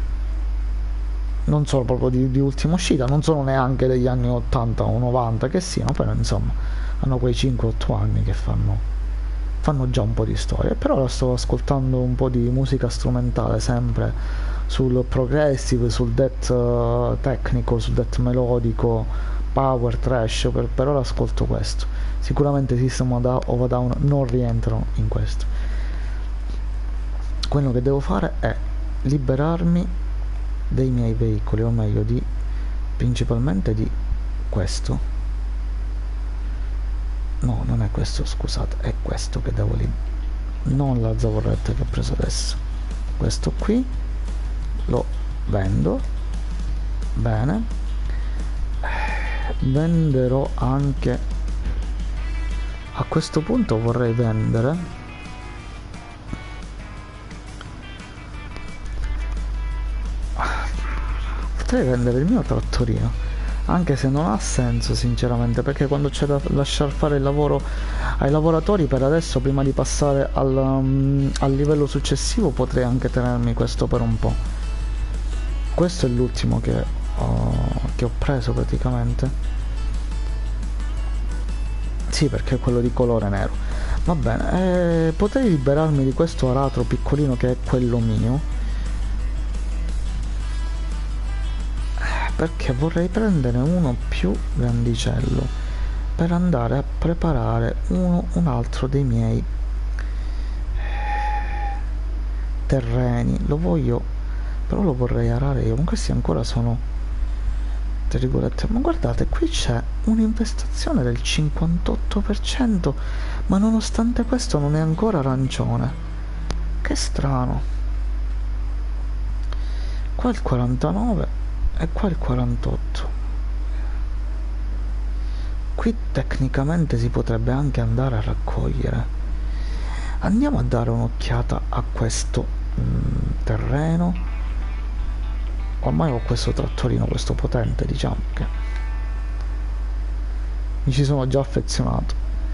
S1: Non sono proprio di, di ultima uscita, non sono neanche degli anni ottanta o novanta che siano, però insomma hanno quei cinque otto anni che fanno, fanno già un po' di storia. Però ora sto ascoltando un po' di musica strumentale, sempre sul progressive, sul death uh, tecnico, sul death melodico, power, trash. Per, per ora ascolto questo. Sicuramente System of a Down non rientrano in questo. Quello che devo fare è liberarmi dei miei veicoli, o meglio di principalmente di questo. No, non è questo, scusate, è questo che devo lì, non la zavorretta che ho preso adesso. Questo qui lo vendo. Bene, venderò anche, a questo punto vorrei vendere potrei vendere il mio trattorino, anche se non ha senso sinceramente, perché quando c'è da lasciar fare il lavoro ai lavoratori, per adesso, prima di passare al, um, al livello successivo, potrei anche tenermi questo per un po'. Questo è l'ultimo che ho, che ho preso praticamente. Sì, perché è quello di colore nero. Va bene, eh, potrei liberarmi di questo aratro piccolino che è quello mio, perché vorrei prendere uno più grandicello per andare a preparare uno, un altro dei miei terreni. Lo voglio, però lo vorrei arare io. Questi ancora sono, tra virgolette, ma guardate, qui c'è un'investazione del cinquantotto per cento, ma nonostante questo non è ancora arancione. Che strano. Qua il quarantanove e qua il quarantotto. Qui tecnicamente si potrebbe anche andare a raccogliere. Andiamo a dare un'occhiata a questo mh, terreno. ormai ho questo trattorino, questo potente, diciamo che mi ci sono già affezionato.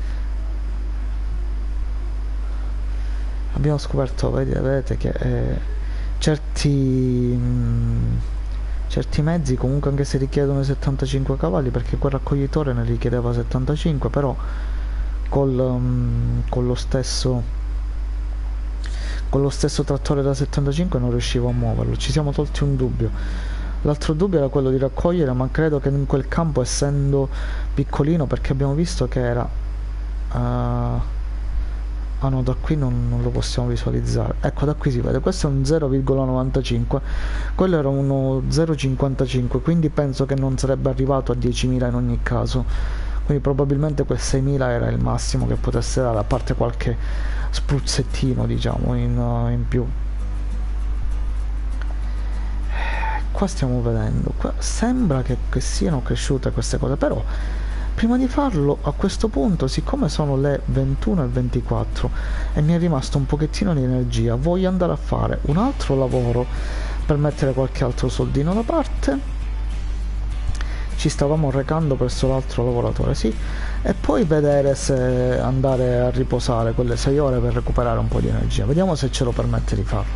S1: Abbiamo scoperto, vedete, vedete che eh, certi mh, certi mezzi comunque, anche se richiedono i settantacinque cavalli, perché quel raccoglitore ne richiedeva settantacinque, però col, um, con lo stesso con lo stesso trattore da settantacinque non riuscivo a muoverlo. Ci siamo tolti un dubbio. L'altro dubbio era quello di raccogliere, ma credo che in quel campo, essendo piccolino, perché abbiamo visto che era uh, ah no, da qui non, non lo possiamo visualizzare. Ecco, da qui si vede, questo è un zero virgola novantacinque, quello era uno zero virgola cinquantacinque, quindi penso che non sarebbe arrivato a diecimila in ogni caso, quindi probabilmente quel seimila era il massimo che potesse dare, a parte qualche spruzzettino, diciamo, in, uh, in più. Qua stiamo vedendo, qua sembra che, che siano cresciute queste cose, però prima di farlo, a questo punto, siccome sono le ventuno e ventiquattro e mi è rimasto un pochettino di energia, voglio andare a fare un altro lavoro per mettere qualche altro soldino da parte. Ci stavamo recando presso l'altro lavoratore, sì, e poi vedere se andare a riposare quelle sei ore per recuperare un po' di energia. Vediamo se ce lo permette di farlo.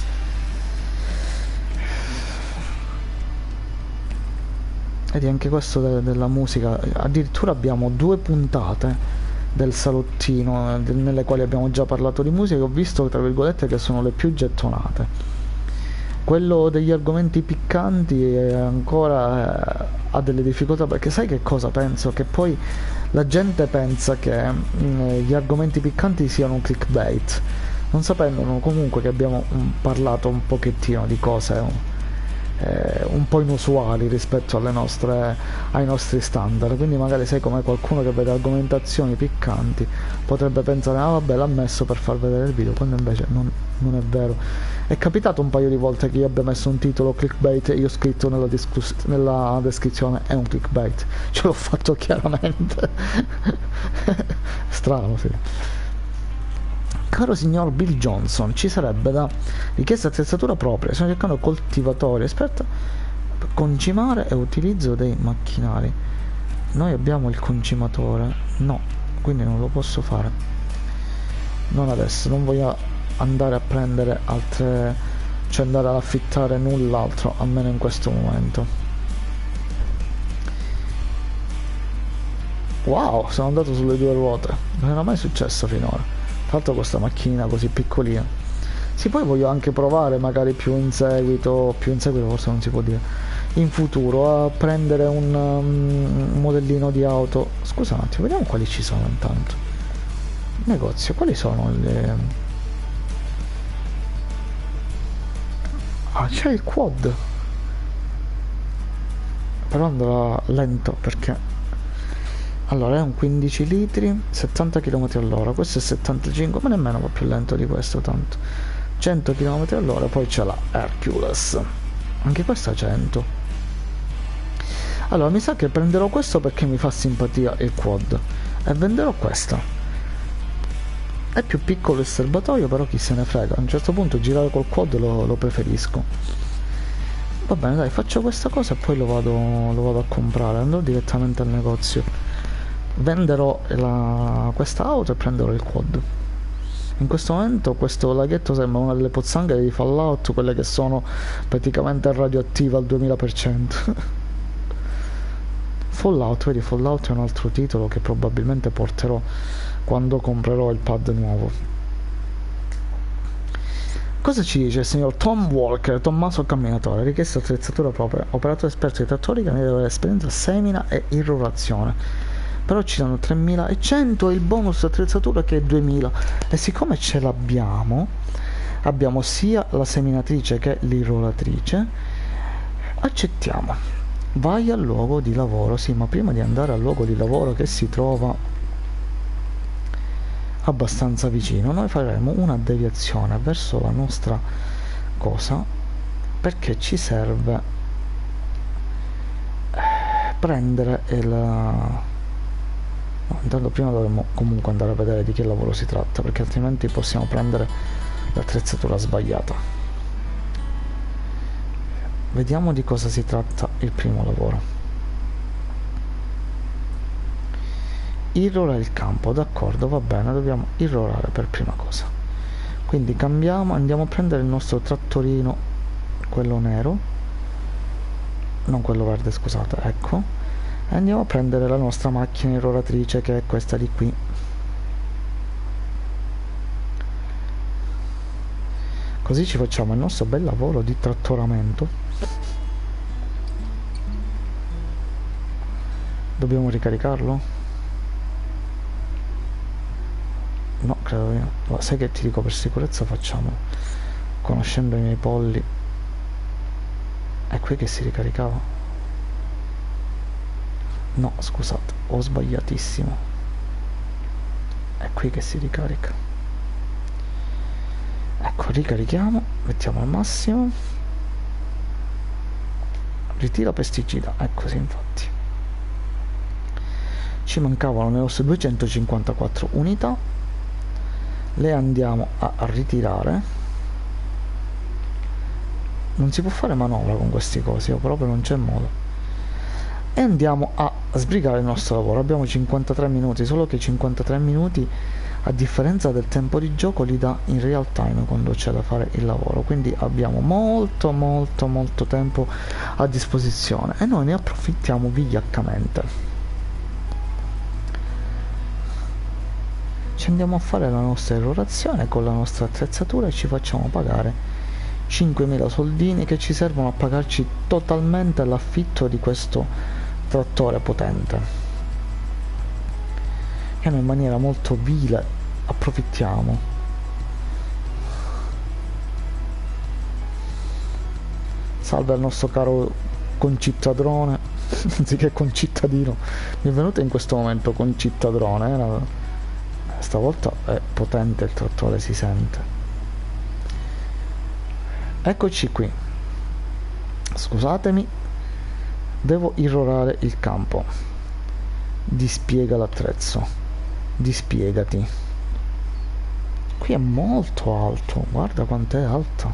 S1: Vedi, anche questo de della musica, addirittura abbiamo due puntate del salottino de nelle quali abbiamo già parlato di musica, ho visto, tra virgolette, che sono le più gettonate. Quello degli argomenti piccanti è ancora eh, ha delle difficoltà, perché sai che cosa penso? Che poi la gente pensa che mh, gli argomenti piccanti siano un clickbait, non sapendo comunque che abbiamo um, parlato un pochettino di cose um, eh, un po' inusuali rispetto alle nostre, ai nostri standard, quindi magari sai, come qualcuno che vede argomentazioni piccanti potrebbe pensare ah vabbè, l'ha messo per far vedere il video, quando invece non, non è vero. È capitato un paio di volte che io abbia messo un titolo clickbait e io ho scritto nella, nella descrizione è un clickbait, ce l'ho fatto chiaramente. Strano, sì. Caro signor Bill Johnson, ci sarebbe da richiesta attrezzatura propria, stiamo cercando coltivatori esperti per concimare e utilizzo dei macchinari. Noi abbiamo il concimatore? No, quindi non lo posso fare, non adesso, non voglio andare a prendere altre, cioè andare ad affittare null'altro, almeno in questo momento. Wow, sono andato sulle due ruote, non era mai successo finora. Tra l'altro questa macchina così piccolina. Sì, poi voglio anche provare magari più in seguito, più in seguito forse non si può dire, in futuro, a prendere un, um, un modellino di auto. Scusa un attimo, vediamo quali ci sono intanto. Negozio, quali sono le... Ah, c'è il quad. Però andrà lento perché... Allora, è un quindici litri, settanta chilometri all'ora, questo è settantacinque, ma nemmeno va più lento di questo, tanto. cento chilometri all'ora, poi c'è la Hercules. Anche questa cento. Allora, mi sa che prenderò questo perché mi fa simpatia il quad. E venderò questa. È più piccolo il serbatoio, però chi se ne frega. A un certo punto girare col quad lo, lo preferisco. Va bene, dai, faccio questa cosa e poi lo vado, lo vado a comprare. Andrò direttamente al negozio. Venderò la, questa auto e prenderò il quad. In questo momento questo laghetto sembra una delle pozzanghere di Fallout, quelle che sono praticamente radioattive al duemila per cento. Fallout, vedi, Fallout è un altro titolo che probabilmente porterò quando comprerò il pad nuovo. Cosa ci dice il signor Tom Walker, Tommaso Camminatore? Richiesta attrezzatura propria, operatore esperto di trattori che ne deve avere esperienza semina e irrorazione. Però ci sono tremilacento e il bonus attrezzatura che è duemila, e siccome ce l'abbiamo, abbiamo sia la seminatrice che l'irroratrice, accettiamo. Vai al luogo di lavoro. Sì, ma prima di andare al luogo di lavoro, che si trova abbastanza vicino, noi faremo una deviazione verso la nostra cosa, perché ci serve prendere il... No, intanto prima dovremmo comunque andare a vedere di che lavoro si tratta, perché altrimenti possiamo prendere l'attrezzatura sbagliata. vediamo di cosa si tratta il primo lavoro. Irrorare il campo, d'accordo, va bene, dobbiamo irrorare per prima cosa. Quindi cambiamo, andiamo a prendere il nostro trattorino, quello nero, non quello verde, scusate, ecco, e andiamo a prendere la nostra macchina irroratrice, che è questa di qui. Così ci facciamo il nostro bel lavoro di trattoramento. Dobbiamo ricaricarlo? No, credo di no. Ma sai che ti dico, per sicurezza facciamo, conoscendo i miei polli. È qui che si ricaricava? No, scusate, ho sbagliatissimo. È qui che si ricarica. Ecco, ricarichiamo, mettiamo al massimo. Ritira pesticida, ecco sì, infatti. Ci mancavano le nostre duecentocinquantaquattro unità. Le andiamo a ritirare. Non si può fare manovra con questi cosi, o proprio non c'è modo. E andiamo a sbrigare il nostro lavoro. Abbiamo cinquantatré minuti, solo che cinquantatré minuti, a differenza del tempo di gioco, li dà in real time quando c'è da fare il lavoro, quindi abbiamo molto molto molto tempo a disposizione e noi ne approfittiamo vigliaccamente. Ci andiamo a fare la nostra irrorazione con la nostra attrezzatura e ci facciamo pagare cinquemila soldini, che ci servono a pagarci totalmente l'affitto di questo trattore potente, che noi in maniera molto vile approfittiamo. Salve al nostro caro concittadrone, anziché concittadino, mi è venuto in questo momento concittadrone, eh? Stavolta è potente il trattore, si sente. Eccoci qui. Scusatemi, devo irrorare il campo. Dispiega l'attrezzo. Dispiegati. Qui è molto alto, guarda quant'è alto.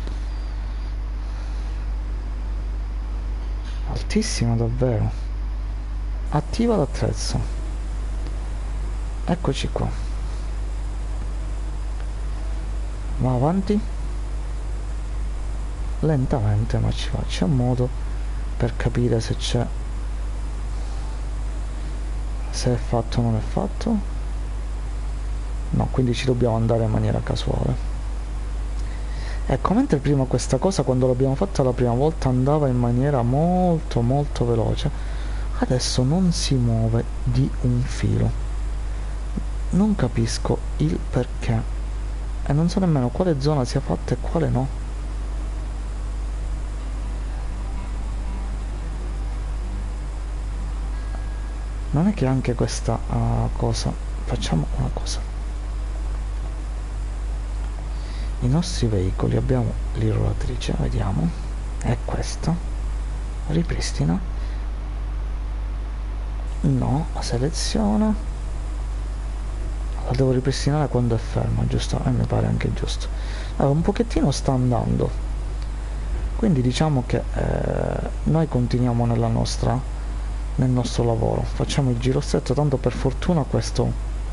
S1: Altissimo davvero. Attiva l'attrezzo. Eccoci qua. Va avanti lentamente, ma ci va. C'è un modo per capire se c'è, se è fatto o non è fatto? No, quindi ci dobbiamo andare in maniera casuale. Ecco, mentre prima questa cosa, quando l'abbiamo fatta la prima volta, andava in maniera molto molto veloce, adesso non si muove di un filo. Non capisco il perché e non so nemmeno quale zona sia fatta e quale no. Non è che anche questa uh, cosa, facciamo una cosa, i nostri veicoli, abbiamo l'irroratrice, vediamo, è questa, ripristina, no, seleziona. La devo ripristinare quando è ferma, giusto? E eh, mi pare anche giusto. Allora, un pochettino sta andando, quindi diciamo che eh, noi continuiamo nella nostra, nel nostro lavoro. Facciamo il giro stretto, tanto per fortuna questo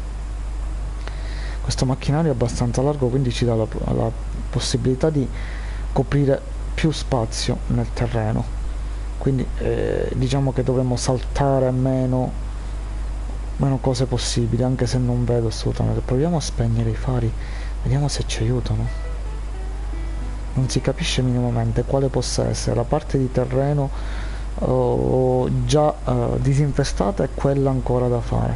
S1: questo macchinario è abbastanza largo, quindi ci dà la, la possibilità di coprire più spazio nel terreno, quindi eh, diciamo che dovremmo saltare meno meno cose possibili, anche se non vedo assolutamente. Proviamo a spegnere i fari, vediamo se ci aiutano. Non si capisce minimamente quale possa essere la parte di terreno uh, già uh, disinfestata e quella ancora da fare.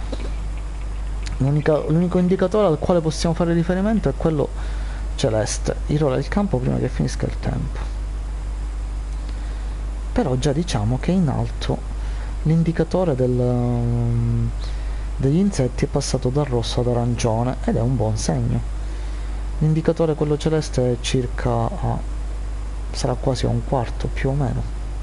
S1: L'unico indicatore al quale possiamo fare riferimento è quello celeste. Irrola il campo prima che finisca il tempo. Però già diciamo che in alto l'indicatore del, um, degli insetti è passato dal rosso ad arancione ed è un buon segno. L'indicatore, quello celeste, è circa a, sarà quasi a un quarto più o meno,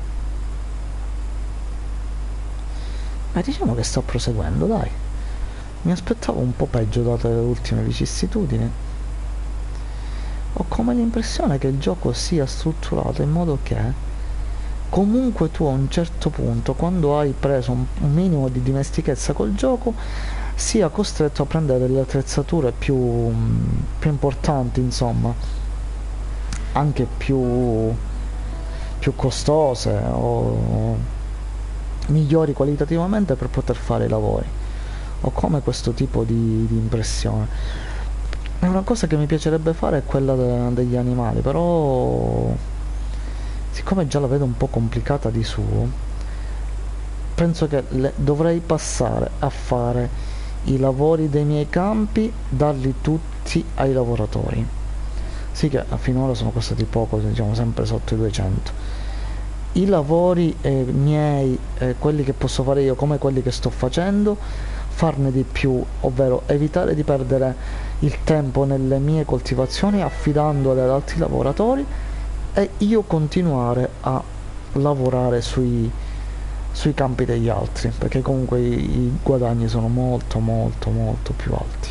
S1: ma diciamo che sta proseguendo, dai. Mi aspettavo un po' peggio date le ultime vicissitudini. ho come l'impressione che il gioco sia strutturato in modo che comunque tu a un certo punto, quando hai preso un, un minimo di dimestichezza col gioco, sia costretto a prendere delle attrezzature più, più importanti, insomma, anche più, più costose o migliori qualitativamente per poter fare i lavori. Ho come questo tipo di, di impressione. Una cosa che mi piacerebbe fare è quella de, degli animali, però siccome già la vedo un po' complicata di suo, penso che le, dovrei passare a fare i lavori dei miei campi, darli tutti ai lavoratori. Sì che finora sono costati poco, diciamo sempre sotto i duecento. I lavori eh, miei, eh, quelli che posso fare io come quelli che sto facendo, farne di più, ovvero evitare di perdere il tempo nelle mie coltivazioni affidandole ad altri lavoratori e io continuare a lavorare sui, sui campi degli altri, perché comunque i, i guadagni sono molto molto molto più alti.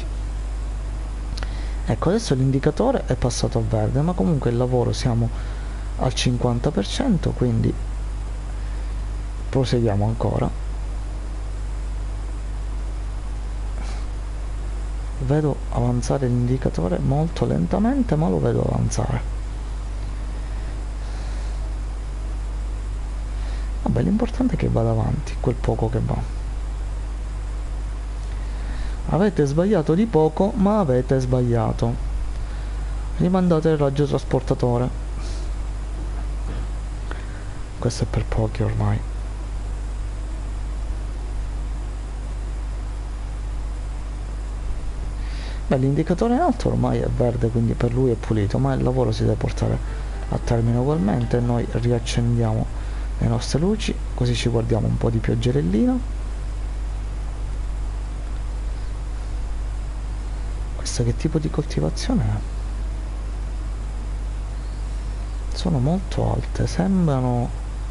S1: Ecco, adesso l'indicatore è passato a verde, ma comunque il lavoro siamo al cinquanta per cento, quindi proseguiamo ancora. Vedo avanzare l'indicatore molto lentamente, ma lo vedo avanzare. Vabbè, l'importante è che vada avanti, quel poco che va. Avete sbagliato di poco, ma avete sbagliato. Rimandate il raggio trasportatore. Questo è per pochi ormai. Beh, l'indicatore in alto ormai è verde, quindi per lui è pulito, ma il lavoro si deve portare a termine ugualmente. Noi riaccendiamo le nostre luci, così ci guardiamo un po' di pioggerellina. Questa che tipo di coltivazione è? Sono molto alte, sembrano...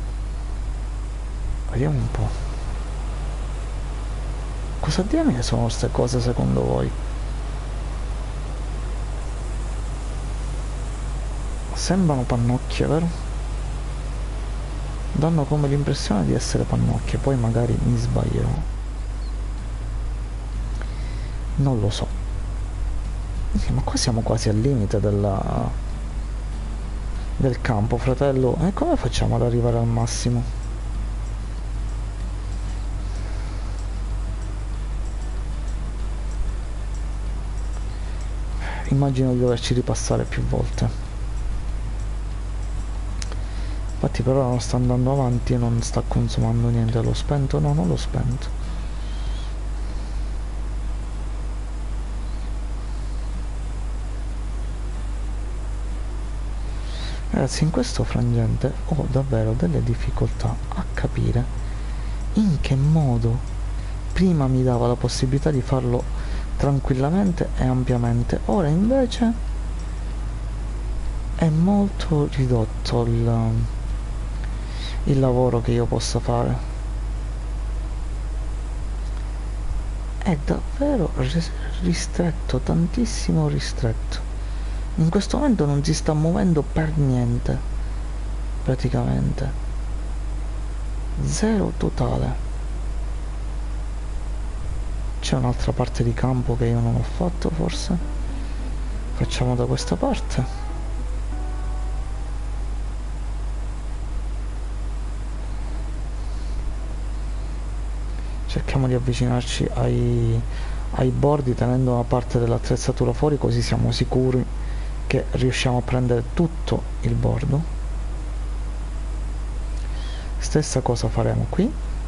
S1: Vediamo un po'. Cosa diamine sono queste cose secondo voi? Sembrano pannocchie, vero? Danno come l'impressione di essere pannocchie, poi magari mi sbaglierò. Non lo so. Ma qua siamo quasi al limite della... del campo, fratello. E come facciamo ad arrivare al massimo? Immagino di doverci ripassare più volte. Infatti per ora non sta andando avanti e non sta consumando niente. L'ho spento? No, non l'ho spento. Ragazzi, in questo frangente ho davvero delle difficoltà a capire in che modo prima mi dava la possibilità di farlo tranquillamente e ampiamente, ora invece è molto ridotto il, il lavoro che io possa fare. È davvero ristretto, tantissimo ristretto. In questo momento non si sta muovendo per niente, praticamente zero totale. C'è un'altra parte di campo che io non ho fatto, forse facciamo da questa parte. Cerchiamo di avvicinarci ai, ai bordi tenendo una parte dell'attrezzatura fuori, così siamo sicuri che riusciamo a prendere tutto il bordo. Stessa cosa faremo qui.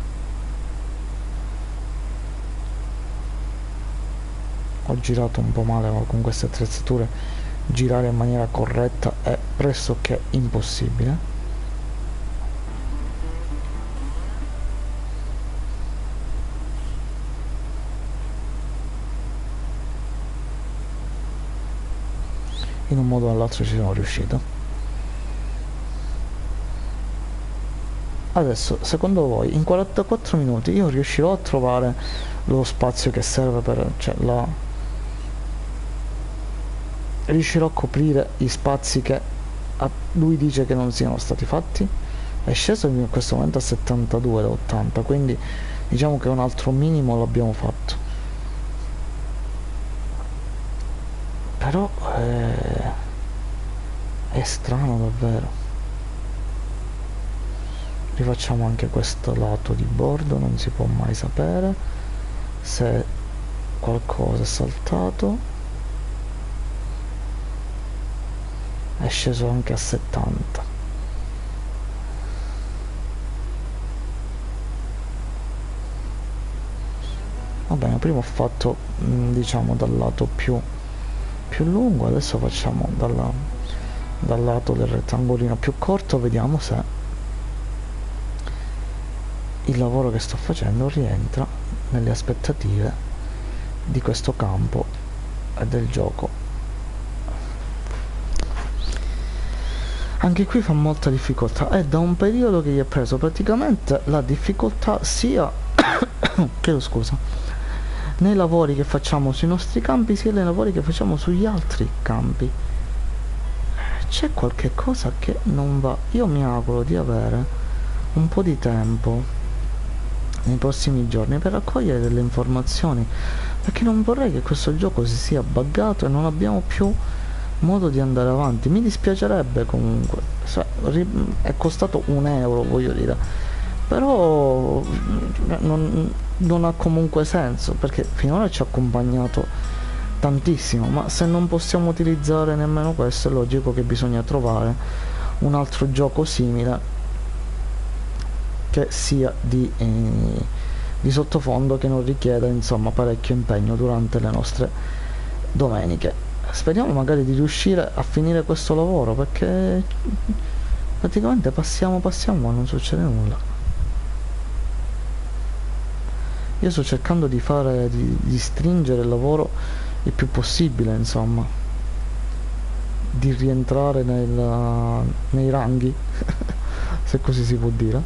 S1: Ho girato un po' male, ma con queste attrezzature girare in maniera corretta è pressoché impossibile. In un modo o nell'altro ci sono riuscito. Adesso, secondo voi, in quarantaquattro minuti io riuscirò a trovare lo spazio che serve per... cioè la... riuscirò a coprire gli spazi che a, lui dice che non siano stati fatti. È sceso in questo momento a settantadue da ottanta, quindi diciamo che un altro minimo l'abbiamo fatto. Però eh, è strano davvero. Rifacciamo anche questo lato di bordo, non si può mai sapere se qualcosa è saltato. È sceso anche a settanta. Va bene, prima ho fatto diciamo dal lato più più lungo, adesso facciamo dalla, dal lato del rettangolino più corto, vediamo se il lavoro che sto facendo rientra nelle aspettative di questo campo e del gioco. Anche qui fa molta difficoltà, è da un periodo che gli è preso praticamente la difficoltà sia chiedo scusa nei lavori che facciamo sui nostri campi sia nei lavori che facciamo sugli altri campi. C'è qualche cosa che non va. Io mi auguro di avere un po' di tempo nei prossimi giorni per raccogliere delle informazioni, perché non vorrei che questo gioco si sia buggato e non abbiamo più modo di andare avanti. Mi dispiacerebbe comunque, è costato un euro, voglio dire, però non, non ha comunque senso, perché finora ci ha accompagnato tantissimo, ma se non possiamo utilizzare nemmeno questo è logico che bisogna trovare un altro gioco simile che sia di, eh, di sottofondo, che non richieda insomma parecchio impegno durante le nostre domeniche. Speriamo magari di riuscire a finire questo lavoro, perché praticamente passiamo passiamo ma non succede nulla. Io sto cercando di fare di, di stringere il lavoro il più possibile, insomma, di rientrare nel, nei ranghi se così si può dire,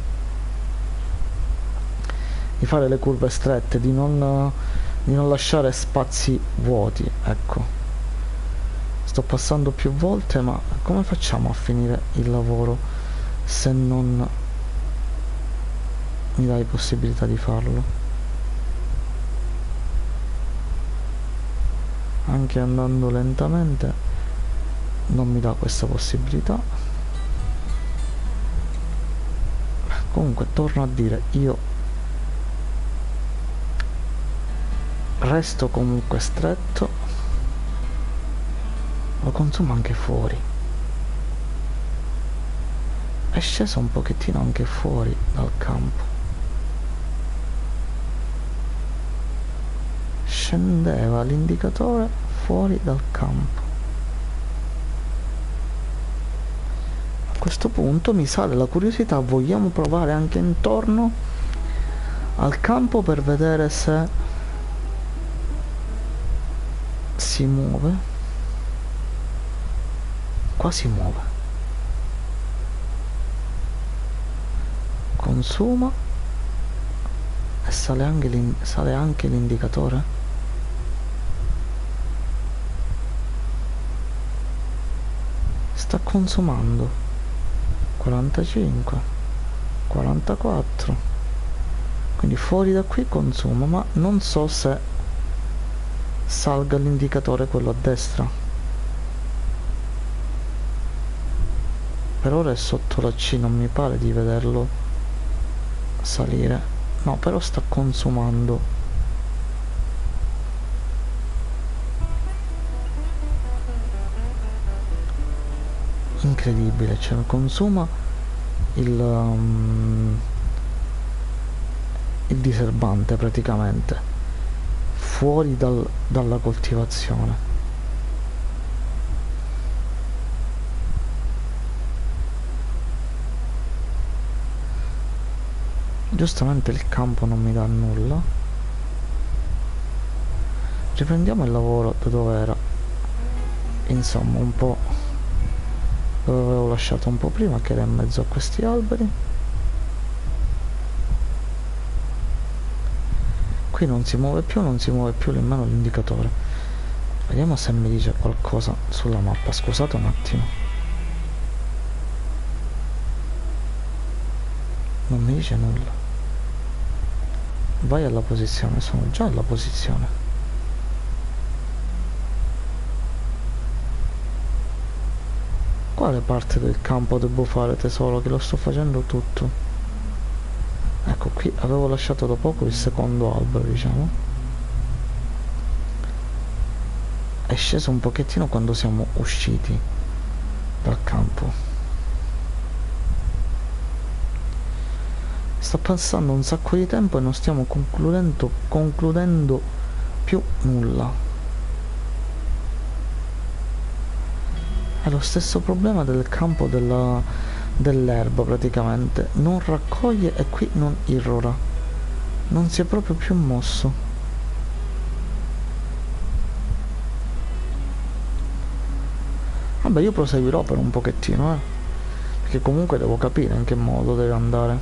S1: di fare le curve strette, di non, di non lasciare spazi vuoti. Ecco, sto passando più volte, ma come facciamo a finire il lavoro se non mi dai possibilità di farlo? Anche andando lentamente non mi dà questa possibilità. Comunque torno a dire, io resto comunque stretto, lo consumo anche fuori, è sceso un pochettino anche fuori dal campo, scendeva l'indicatore fuori dal campo. A questo punto mi sale la curiosità, vogliamo provare anche intorno al campo per vedere se si muove. Qua si muove, consuma e sale anche, l'in- sale anche l'indicatore. Sta consumando quarantacinque, quarantaquattro, quindi fuori da qui consuma, ma non so se salga l'indicatore quello a destra. Per ora è sotto la C, non mi pare di vederlo salire. No, però sta consumando. Incredibile, cioè consuma il, um, il diserbante praticamente fuori dal, dalla coltivazione. Giustamente il campo non mi dà nulla. Riprendiamo il lavoro da dove era, insomma un po' dove avevo lasciato un po' prima, che era in mezzo a questi alberi. Qui non si muove più, non si muove più nemmeno l'indicatore. Vediamo se mi dice qualcosa sulla mappa, scusate un attimo. Non mi dice nulla. Vai alla posizione, sono già alla posizione. Quale parte del campo devo fare, tesoro, che lo sto facendo tutto? Ecco, qui avevo lasciato da poco il secondo albero, diciamo. È sceso un pochettino quando siamo usciti dal campo. Sta passando un sacco di tempo e non stiamo concludendo, concludendo più nulla. È lo stesso problema del campo della, dell'erba praticamente. Non raccoglie e qui non irrora. Non si è proprio più mosso. Vabbè, io proseguirò per un pochettino, eh. Perché comunque devo capire in che modo deve andare.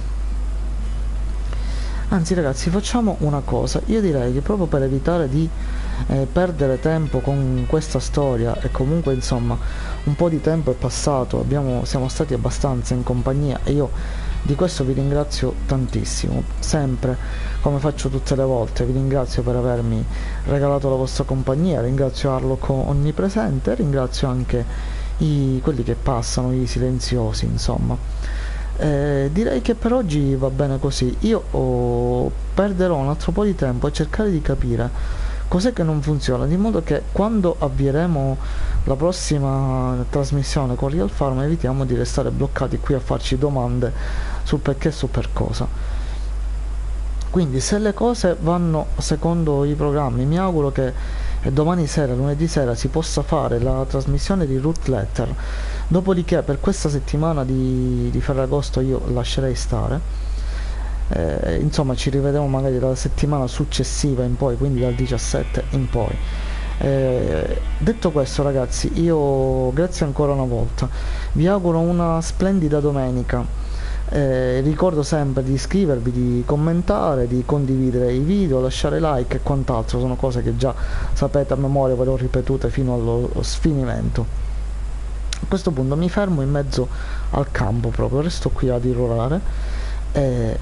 S1: Anzi ragazzi, facciamo una cosa. Io direi che proprio per evitare di eh, perdere tempo con questa storia, e comunque insomma un po' di tempo è passato, abbiamo, siamo stati abbastanza in compagnia e io di questo vi ringrazio tantissimo, sempre, come faccio tutte le volte. Vi ringrazio per avermi regalato la vostra compagnia, ringrazio Harlock onnipresente, ringrazio anche i, quelli che passano, i silenziosi, insomma. Eh, direi che per oggi va bene così. Io oh, perderò un altro po' di tempo a cercare di capire cos'è che non funziona, di modo che quando avvieremo la prossima trasmissione con Real Farm evitiamo di restare bloccati qui a farci domande sul perché e su per cosa. Quindi se le cose vanno secondo i programmi, mi auguro che domani sera, lunedì sera, si possa fare la trasmissione di Root Letter. Dopodiché per questa settimana di, di Ferragosto io lascerei stare. Eh, insomma ci rivediamo magari dalla settimana successiva in poi, quindi dal diciassette in poi. Eh, detto questo ragazzi, io grazie ancora una volta, vi auguro una splendida domenica. Eh, ricordo sempre di iscrivervi, di commentare, di condividere i video, lasciare like e quant'altro, sono cose che già sapete a memoria, ve le ho ripetute fino allo sfinimento. A questo punto mi fermo in mezzo al campo proprio, resto qui ad irrorare. Eh,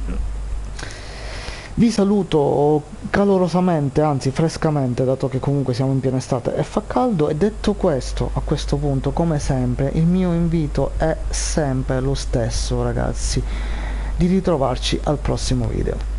S1: vi saluto calorosamente, anzi frescamente, dato che comunque siamo in piena estate e fa caldo. E detto questo, a questo punto, come sempre, il mio invito è sempre lo stesso, ragazzi, di ritrovarci al prossimo video.